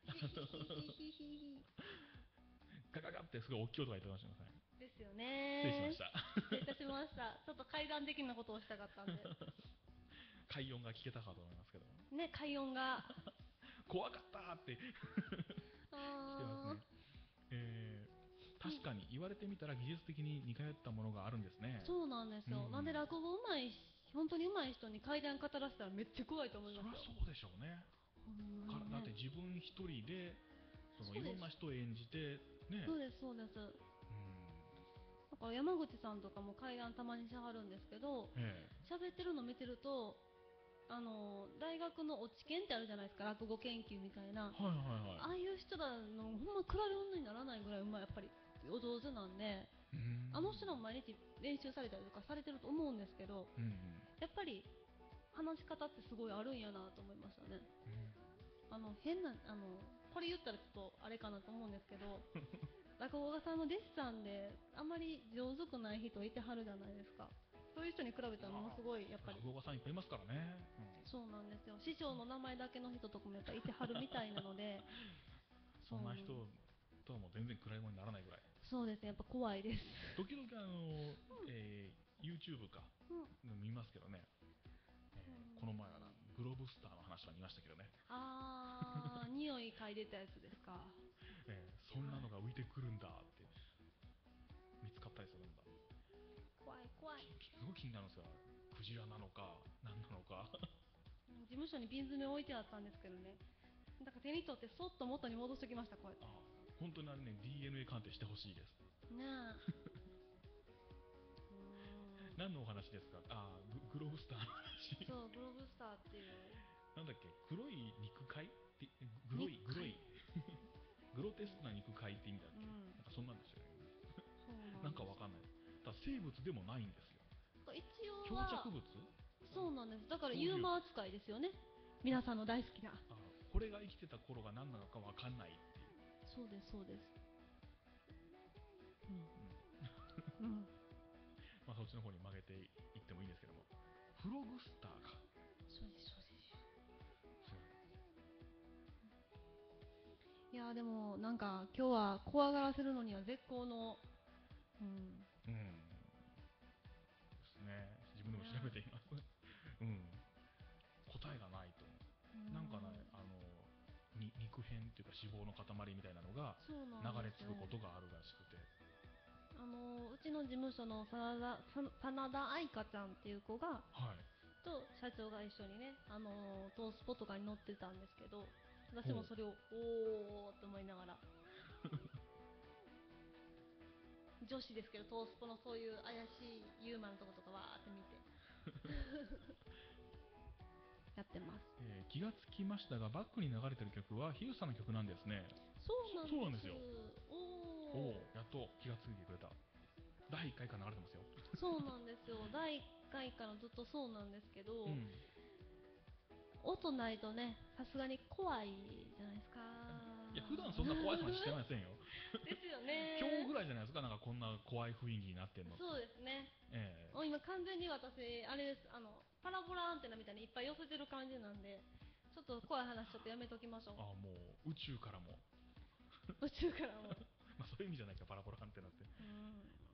ガガガってすごい大きい音が言ってましたね。 ですよ失礼しまね。 した。 失礼いたしました。ちょっと階段的なことをしたかったんで。 快音が聞けたかと思いますけど、 ね、快音が。 怖かったーってしてますあね。えー、確かに言われてみたら技術的に似通ったものがあるんですね。 そうなんですよ。 うんなんで落語うまいし、本当にうまい人に階段語らせたらめっちゃ怖いと思いそますよ。 りゃそうでしょうね。 ほんかまにね。 だって自分一人でそのそうです。 いろんな人を演じてね。 そうですそうです。 うんだから山口さんとかも怪談たまにしはるんですけど、 え喋ってるの見てると、あの大学の落ち研ってあるじゃないですか、落語研究みたいな、 え、はいはいはい。 ああいう人らのほんま比べ物にならないぐらいうまい、やっぱりお上手なんで、 うーん、 あの人らも毎日練習されたりとかされてると思うんですけど、 うんうんやっぱり話し方ってすごいあるんやなと思いましたね。あの変なあのこれ言ったらちょっとあれかなと思うんですけど、落語家さんの弟子さんであんまり上手くない人いてはるじゃないですか。そういう人に比べたらものすごいやっぱり落語家さんいっぱいいますからね。 そうなんですよ。師匠の名前だけの人とかもやっぱいてはるみたいなので、 そんな人とはもう全然暗いものにならないぐらい。 そうですね、やっぱ怖いです。 時々あの、えー YouTube かうん見ますけどね、えーこの前はなグローブスターの話は見ましたけどね、 あー、匂い嗅いでたやつですか。 えーそんなのが浮いてくるんだって見つかったりするんだ。 怖い怖い。 きすごい気になるんですよ。クジラなのか何なのか。 事務所に瓶詰め置いてあったんですけどね、だから手に取ってそっと元に戻してきました、こうやって。 あ、本当にあれね ディーエヌエー 鑑定してほしいです。 ねえ。うーん何のお話ですか。あグ、グローブスターの話。 そう、グローブスターっていう。 なんだっけ、黒い肉塊ってグロい肉塊グロいグロテスクな肉塊って意味だっけ、 うんなんかそんなんですよね。 そうなんです。 なんかわかんない。だから生物でもないんですよ。 一応漂は着物。 そうなんです。だからそういうユーモア扱いですよね。皆さんの大好きな。 あ、これが生きてた頃が何なのかわかんないっていう、 そうですそうです。ううん、 ん。うん。 まあそっちの方に曲げていってもいいんですけども、フログスターか。 そうですそうです。 そういやーでもなんか今日は怖がらせるのには絶好の、うん、 うんですね。自分でも調べています。うん、答えがないと。なんかね、あのに肉片っていうか脂肪の塊みたいなのがそうな流れんですよ。 着くことがあるらしくて、 あのうちの事務所の真田真田愛花ちゃんっていう子がはい。 と社長が一緒にね、あのトースポとかに乗ってたんですけど、私ほうもそれをおーって思いながら、女子ですけどトースポのそういう怪しいユーマのとことかわーって見てやってます。 えー気がつきましたが、バックに流れてる曲はヒューさんの曲なんですね。 そうなんです。 そうなんですよ。 おおお、 お。 やっと気がついてくれた。だいいっかいから流れてますよ。 そうなんですよ。だいいっかいからずっとそうなんですけど、 うん。 音ないとね、さすがに怖いじゃないですか。 いや、普段そんな怖い話してませんよ。 ですよね。 今日ぐらいじゃないですか、なんかこんな怖い雰囲気になってんのって。 そうですね。 えもう今完全に私、あれです、あの、パラボラアンテナみたいにいっぱい寄せてる感じなんで、ちょっと怖い話ちょっとやめときましょう。 ー、ああ、もう宇宙からも。 宇宙からも。 まあそういう意味じゃないか、パラボラアンテナって。 うん。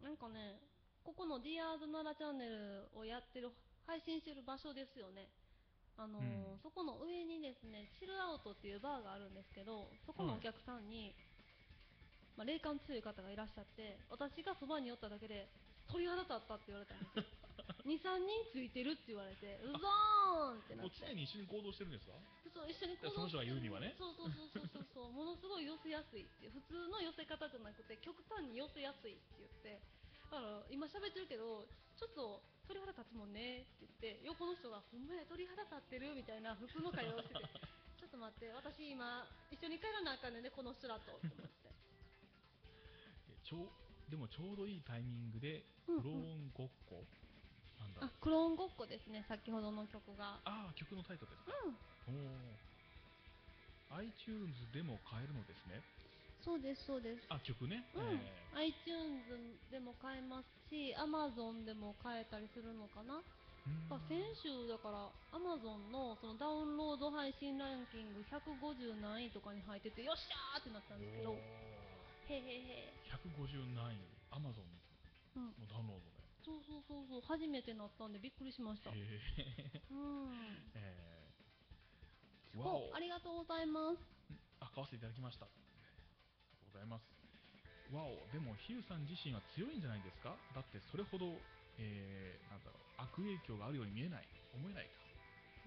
なんかね、ここの ディアーズ 奈良チャンネルをやってる、配信してる場所ですよね。あのーうん。 そこの上にですね、チルアウトっていうバーがあるんですけど、そこのお客さんに、まあ、霊感強い方がいらっしゃって、私がそばに寄っただけで鳥肌立ったって言われたんですよ。に、さんにんついてるって言われて、うぞーんってなもうって。 常に一緒に行動してるんですか。 そう一緒に行動いやその人が言うにはね。 そうそうそうそうそうそうものすごい寄せやすいって普通の寄せ方じゃなくて極端に寄せやすいって言って、だから今喋ってるけどちょっと鳥肌立つもんねって言って、横の人がほんまや鳥肌立ってるみたいな普通の会話をしててちょっと待って、私今一緒に帰らなあかんねんねこの人らとって思って。 えちょうでもちょうどいいタイミングでうんうんクローンごっこ、なんだろう。 あ、クローンごっこですね、先ほどの曲が。 ああ、曲のタイトルですか。 うんおお、 iTunes でも買えるのですね。 そうですそうです。 あ、曲ね。 うん、 え iTunes でも買えますし Amazon でも買えたりするのかな。 ー、うーんまあ先週だから Amazon のそのダウンロード配信ランキングひゃくごじゅう何位とかに入ってて、よっしゃーってなったんですけど、 おー、 へへへ。 ひゃくごじゅう何位 Amazon うん、 のダウンロードで。 そうそうそうそう、初めてなったんでびっくりしました。うへえ。 ん。 えー、わお、 お。 ありがとうございます。 あ、買わせていただきました。ありがとうございます。わお、でもヒューさん自身は強いんじゃないですか。だってそれほど、えー、なんだろう、悪影響があるように見えない、思えないか。 う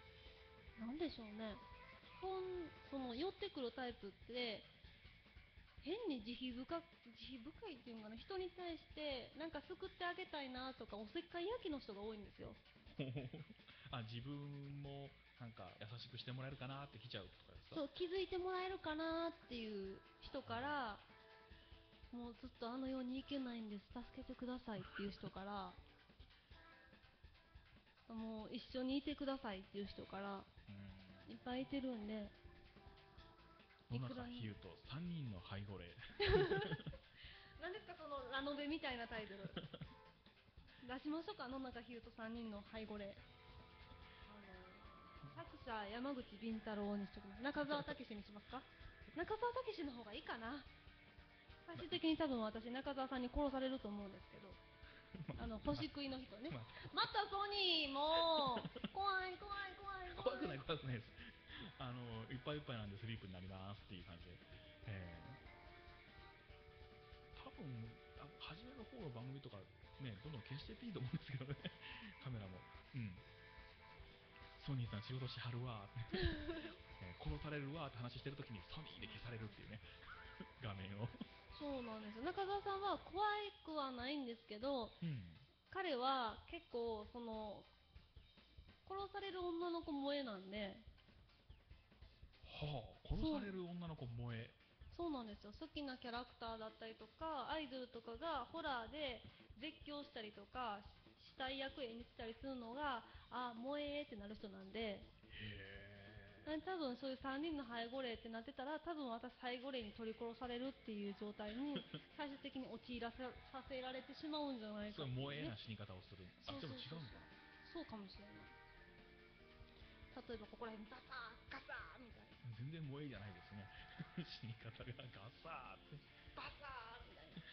ーん。なんでしょうね。そんその寄ってくるタイプって変に慈悲深く慈悲深いっていうのかな、人に対してなんか救ってあげたいなとか、おせっかい焼きの人が多いんですよ。 あ、自分もなんか優しくしてもらえるかなって来ちゃうとかですか？ そう、気づいてもらえるかなっていう人から、もうずっとあの世に行けないんです、助けてくださいっていう人から、もう一緒にいてくださいっていう人からうんいっぱいいてるんで、 野いくらに中比喩とさんにんの背後霊。 何ですかそのラノベみたいなタイトル出しましょうか。野中比喩とさんにんの背後霊、あの作者山口敏太郎にしときます。中澤武史にしますか。中澤武史の方がいいかな。最終的に多分私中澤さんに殺されると思うんですけど、あの星食いの人ね。またソニーもう怖い怖い怖い怖くない怖くないです。あのいっぱいいっぱいなんでスリープになりますっていう感じで、えー、多分あ初めの方の番組とかねどんどん消してっていいと思うんですけどねカメラも、うん、ソニーさん仕事しはるわーってえー殺されるわーって話してるときにソニーで消されるっていうね画面をそうなんですよ。中澤さんは怖くはないんですけど、 うん、 彼は結構その殺される女の子萌えなんで。 はあ、殺される女の子萌え。 そうなんですよ。好きなキャラクターだったりとかアイドルとかがホラーで絶叫したりとか死体役演じたりするのが、あ、萌えってなる人なんで、 へ多分そういうさんにんの背後霊ってなってたら、多分私背後霊に取り殺されるっていう状態に最終的に陥らせさせられてしまうんじゃないかっていう、ね、 それ萌えな死に方をする。あ、でも違うのかな。 そうかもしれない。例えばここら辺バサーガサーみたいな、 全然萌えじゃないですね死に方がガサーってバサーみたいな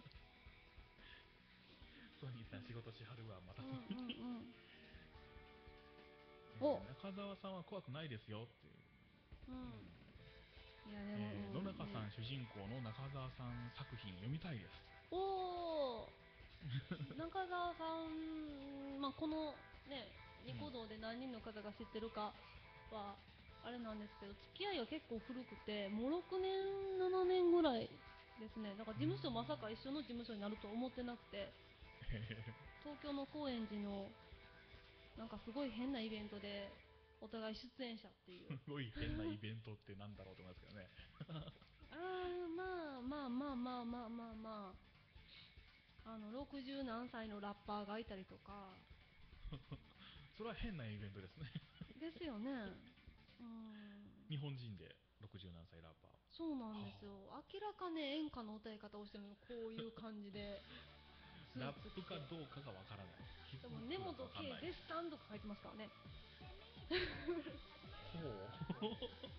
ソニーさん仕事しはるわまた、 うんうんうん、 えー中澤さんは怖くないですよっていう、 うん、いやでも、 えー野中さんね、 主人公の中澤さん作品読みたいです。 おー中澤さん、まあ、このねニコ動で何人の方が知ってるかはあれなんですけど、付き合いは結構古くてもうろくねんななねんぐらいですね。だから事務所まさか一緒の事務所になると思ってなくて、東京の高円寺のなんかすごい変なイベントでお互い出演者っていうすごい変なイベントってなんだろうと思いますけどねあーまあまあまあまあまあまあまああのろくじゅう何歳のラッパーがいたりとかそれは変なイベントですねですよね。うん、 日本人でろくじゅう何歳ラッパー。 そうなんですよ。 は明らかね演歌の歌い方をしてるの、こういう感じでスあ、ラッーツ着て、 プかどうかがわからない。ヒップでもホップだ根本圭かわかんない。 絶賛とか書いてますからねほう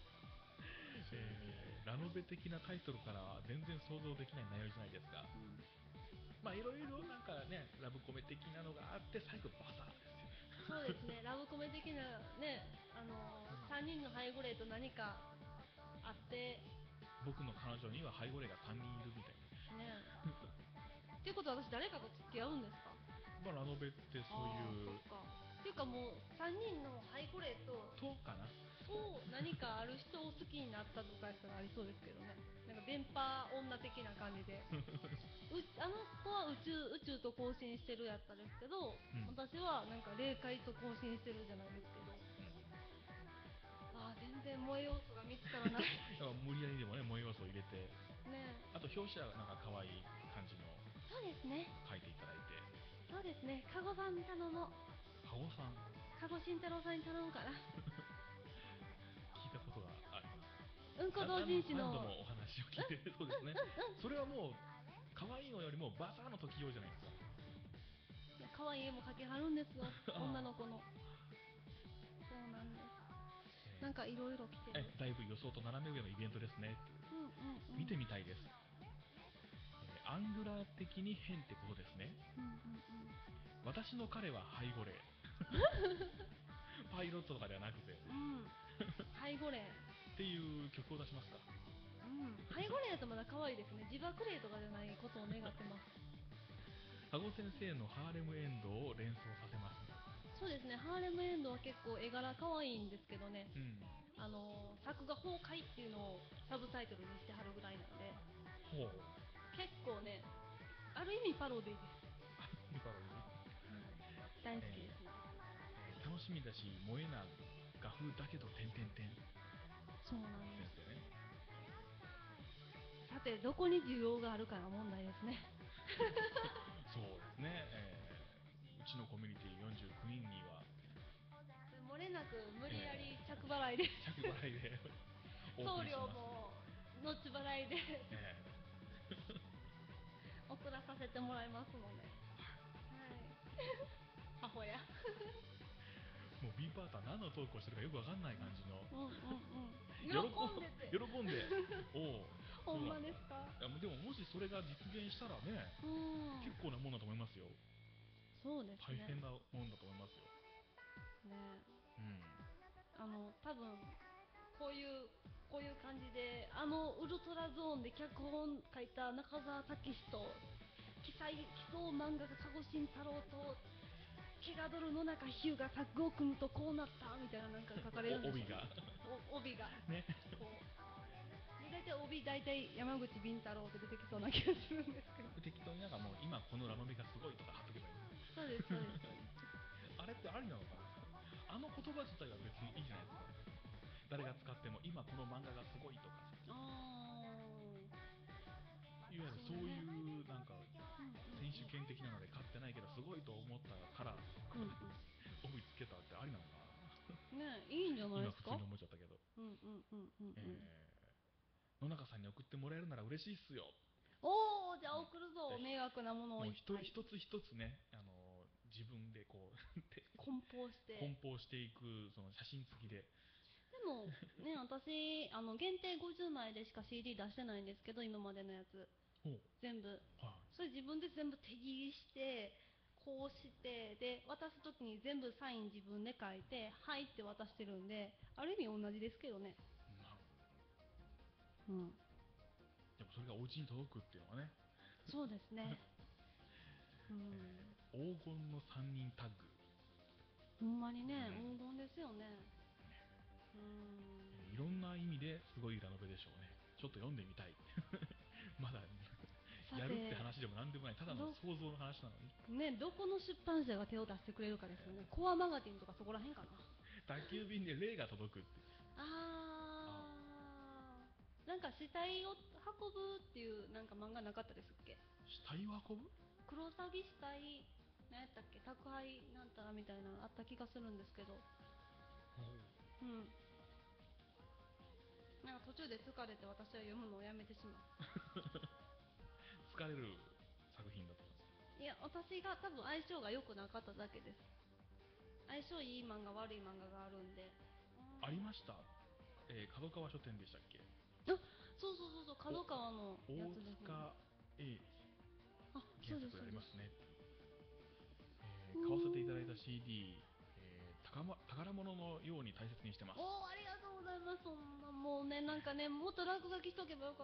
えー、ラノベ的なタイトルからは全然想像できない内容じゃないですか。 うん、 まあいろいろなんかねラブコメ的なのがあって最後バサーですよ。 そうですね、ラブコメ的なね、あのー、さんにんの背後霊と何かあって僕の彼女には背後霊がさんにんいるみたいねっていうことは私誰かと付き合うんですか。 な。まあラノベってそういああ、そっうか。っていうかもうさんにんの背後霊ととかな。 と何かある人を好きになったとかやったらありそうですけどね。なんか電波女的な感じでうあの子は宇宙宇宙と交信してるやったですけど、 うん、 私はなんか霊界と交信してるじゃないですけど、ああ全然萌え要素が見つからないだから無理やりでもね萌え要素を入れて、 ね。 あと表紙はなんか可愛い感じのそうですね、 書いていただいて。 そうですね、加護さんに頼もう。 加護さん加護慎太郎さんに頼むかな聞いたことがあります。 うんこ同人誌の何度もお話を聞いてるそうですね。それはもう可愛いのよりもバザーの時用じゃないですか。 いや可愛い絵も描きはるんですよ女の子の。そうなんです。 えなんかいろいろ来てる。 ーえだいぶ予想と斜め上のイベントですね。 うんうんうん。 見てみたいです。えーアングラー的に変ってことですね。 うんうんうん。 私の彼は背後霊パイロットとかではなくてっうん。背後霊。 ていう曲を出しますか。 うん。背後霊だとまだ可愛いですね。自爆霊とかじゃないことを願ってます。 加護先生のハーレムエンドを連想させます。 そうですね。ハーレムエンドは結構絵柄可愛いんですけどね。 うん。 あの作画崩壊っていうのをサブタイトルにしてはるぐらいなんで。 ほう。 結構ね、ある意味パロディです。 リパロディ。 大好きですね。 えー楽しみだし萌えな画風だけど点々点そうなんで先生ね。 す。さて、どこに需要があるかが問題ですね。 そうですね、えーうちのコミュニティよんじゅうきゅうにんには漏れなく無理やり着払いで、 着払いでお送送料りします。 も後払いでえ送らさせてもらいますので、はい。アホや。 ーもう B パートは何のトークをしてるかよくわかんない感じのうんうんうん。喜喜んでて。 喜んでおおほんまですか？ いやでももしそれが実現したらね、 うん。 結構なもんだと思いますよ。 そうですね。 大変なもんだと思いますよ。 ね、 うんあの多分こういうこういう感じで、あのウルトラゾーンで脚本書いた中澤武史と奇才奇想漫画家加護慎太郎とケガドル野中日向がタッグを組むとこうなったみたいな、なんか書かれるんですよ、 お帯がお帯がねこうで大体帯大体山口敏太郎って出てきそうな気がするんですけど。 適当になんかもう今このラノベがすごいとか貼っとけばいい。 そうですそうですそうです。 あれってありなのかな。あの言葉自体は別にいいじゃないですか。誰が使っても今この漫画がすごいとかさ、 あいわゆるそういうなんかー、うん選手権的なので買ってないけどすごいと思ったからうんうん帯つけたってありなのかうん。ねえ、いいんじゃな。 ないですか。 今普通に思っちゃったけど、 うんうんうんうんうん。 えー、野中さんに送ってもらえるなら嬉しいっすよ。 おお、じゃあうん送るぞ、 で迷惑なものをもういっぱい一一つ一つね、あの自分でこうて梱包して。 梱包していくその写真付きで。 でもね、私あの限定ごじゅうまいでしか シーディー 出してないんですけど、今までのやつほう、 全部はそれ自分で全部手切りして、こうしてで渡す時に全部サイン自分で書いてはいって渡してるんで、ある意味同じですけどね。 い、なるうん、 でもそれがお家に届くっていうのはね、 そうですね。うえん、 ー黄金のさんにんタッグ、 ほんまにね、 うん黄金ですよね。うえーいん。 ろんな意味ですごいラノベでしょうね。ちょっと読んでみたい。まだやるってさて、 話でもなんでもない、ただのど想像の話なのに。 ね、どこの出版社が手を出してくれるかですよね。コアマガジンとかそこらへんかな。 宅急便で霊が届くって。ああー、なんか死体を運ぶっていうなんか漫画なかったですっけ？ 死体を運ぶ。 クロサギ死体、何やったっけ、宅配なんたらみたいなのあった気がするんですけど。 ほううん。なんか途中で疲れて私は読むのをやめてしまう。 疲れる作品だったんです。 いや、私が多分相性が良くなかっただけです。相性いい漫画悪い漫画があるんで。 ありました、えー角川書店でしたっけ。 あ、そうそうそうそう、角川のや大つですね。 塚 A あ、そうです原作でありますね。 そうです。 えー買わせていただいたうーん。 シーディー、えー宝ま宝物のように大切にしてます。 おー、ありがとうございます。そんなもうね、なんかね、もっと落書きしとけばよかった。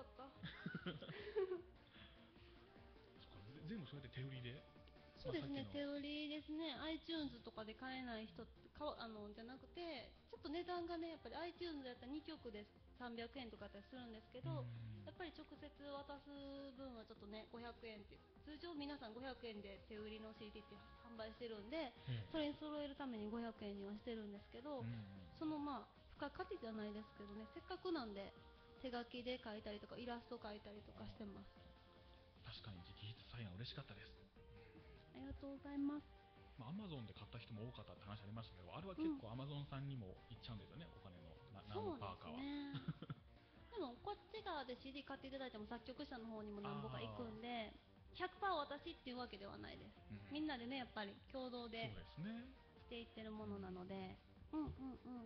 そっかぜ全部そうやって手売りで、まあ、 そうですね、 さっきの、 手売りですね。 iTunes とかで買えない人かわあのじゃなくて、ちょっと値段がね、やっぱり iTunes だったらにきょくでさんびゃくえんとかだったりするんですけうーど、 んやっぱり直接渡す分はちょっとね、ごひゃくえんって、通常皆さんごひゃくえんで手売りの シーディー って販売してるんで、 えそれに揃えるためにごひゃくえんにはしてるんですけど、 えうんうんそのまあ付加価値じゃないですけどね、せっかくなんで手書きで描いたりとかイラスト描いたりとかしてます。 確かに直筆サインは嬉しかったです。 ありがとうございます。 まあ、アマゾンで買った人も多かったって話ありましたけど、あれはうん、 結構アマゾンさんにも行っちゃうんですよね、お金のな何そうでパーかは。 すね。でもこっち側で シーディー 買っていただいても作曲者の方にも何ぼか行くああ、 んで、ひゃくパーセント私っていうわけではないです。 うん、 みんなでね、やっぱり共同でそうですね。 していってるものなので、うんうんうん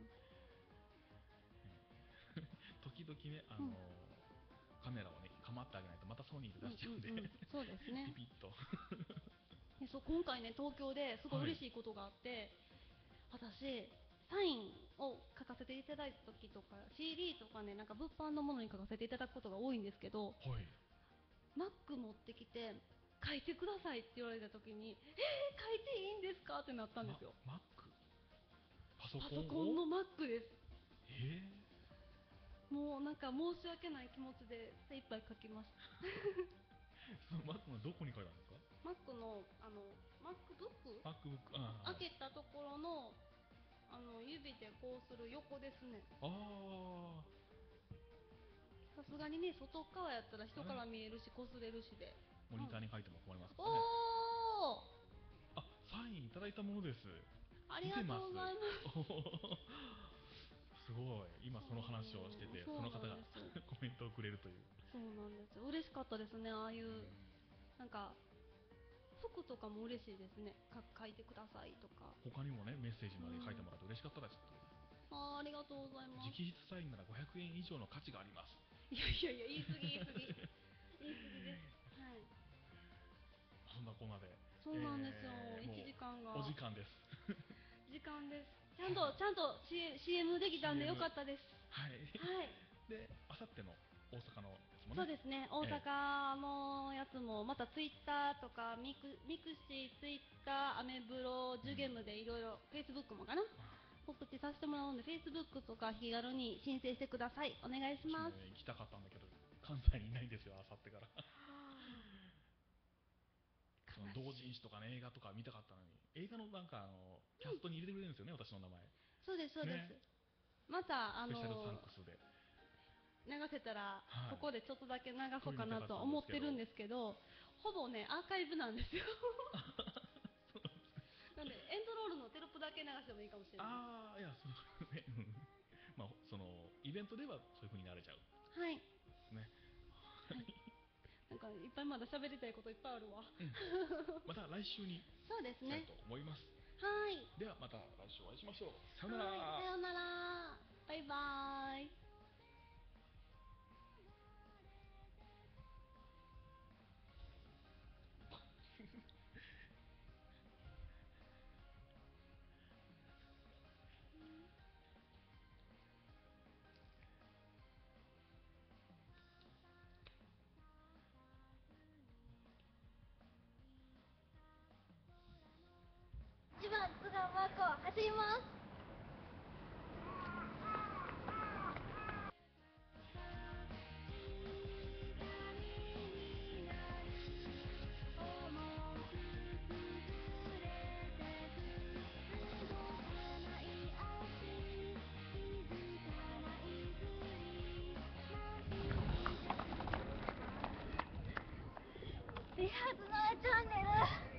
えー時々ね、あのうんカメラをね構ってあげないとまたソニーでうん出しちゃうんで、 うんうん、そうですね。 ピピッと。 でそう今回ね、東京ですごいはい、 嬉しいことがあって、私サインを書かせていただいた時とか シーディー とかね、なんか物販のものに書かせていただくことが多いんですけど、 はい、 Mac 持ってきて書いてくださいって言われた時に、えー、書いていいんですかってなったんでま、 すよ。 Mac、パソパコンを、 ソコンの Mac です。 えもうなんか申し訳ない気持ちで精一杯書きました。 その Mac のどこに書いたんですか？ Mac のあの MacBook MacBook。 ああ、はい。 開けたところのあの指でこうする横ですね。 ああ、 さすがにね、外側やったら人ね、 から見えるし擦れるしで、 モニターに書いても困りますおからね。 お、 あ、サインいただいたものです。 あり見てます。 がとうございます。 おー、すごい。今その話をしてて、 そうその方がなんですよ。 コメントをくれるという。 そうなんですよ。嬉しかったですね。ああいううんなんか服とかも嬉しいですね。か書いてくださいとか。 他にもね、メッセージまで書いてうん、 もらって嬉しかったです。 あー、ありがとうございます。 直筆サインならごひゃくえん以上の価値があります。 いやいやいや、言い過ぎ言い過ぎ言い過ぎです。はい。 そんなこんなで、 そうなんですよ。 えー、もいちじかんうおが時間です。 時間です。ちゃんとちゃんと シーエム できたんでよシーエム。 かったです。 はい。 はい。 で、あさっての大阪のやつもね。 そうですね。大え阪のやつもまたツイッターとかミクミクシー、ツイッター、アメブロ、ジュゲムでいろいろ、フェイスブックもかな、告知させてもらうので、フェイスブックとか気軽に申請してください。お願いし私も、 ます。 ね、行きたかったんだけど、関西にいないんですよ、あさってから。その同人誌とかね、映画とか見たかったのに、映画のなんかあのキャストに入れてくれるんですよね、私の名前。 そうですそうです。 ね、 またあスペシャルサンのクスで。 流せたらはい。 ここでちょっとだけ流そうか取り見たかっなとはたんですけど。 思ってるんですけど、ほぼねアーカイブなんですよ。 そうなんですね。 なんでエンドロールのテロップだけ流してもいいかもしれないです。 ああ、いや、そのね、うん、まあ、そのイベントではそういう風になれちゃうはい。 ですね。 はい。なんかいっぱいまだ喋りたいこといっぱいあるわ。 うん、また来週にそうですね。 したいと思います。 はい。 ではまた来週お会いしましょう。さよなはい。さら。 ようなら。バイバーイ。 いちばん津川マークを走ります。理髪のチャンネル。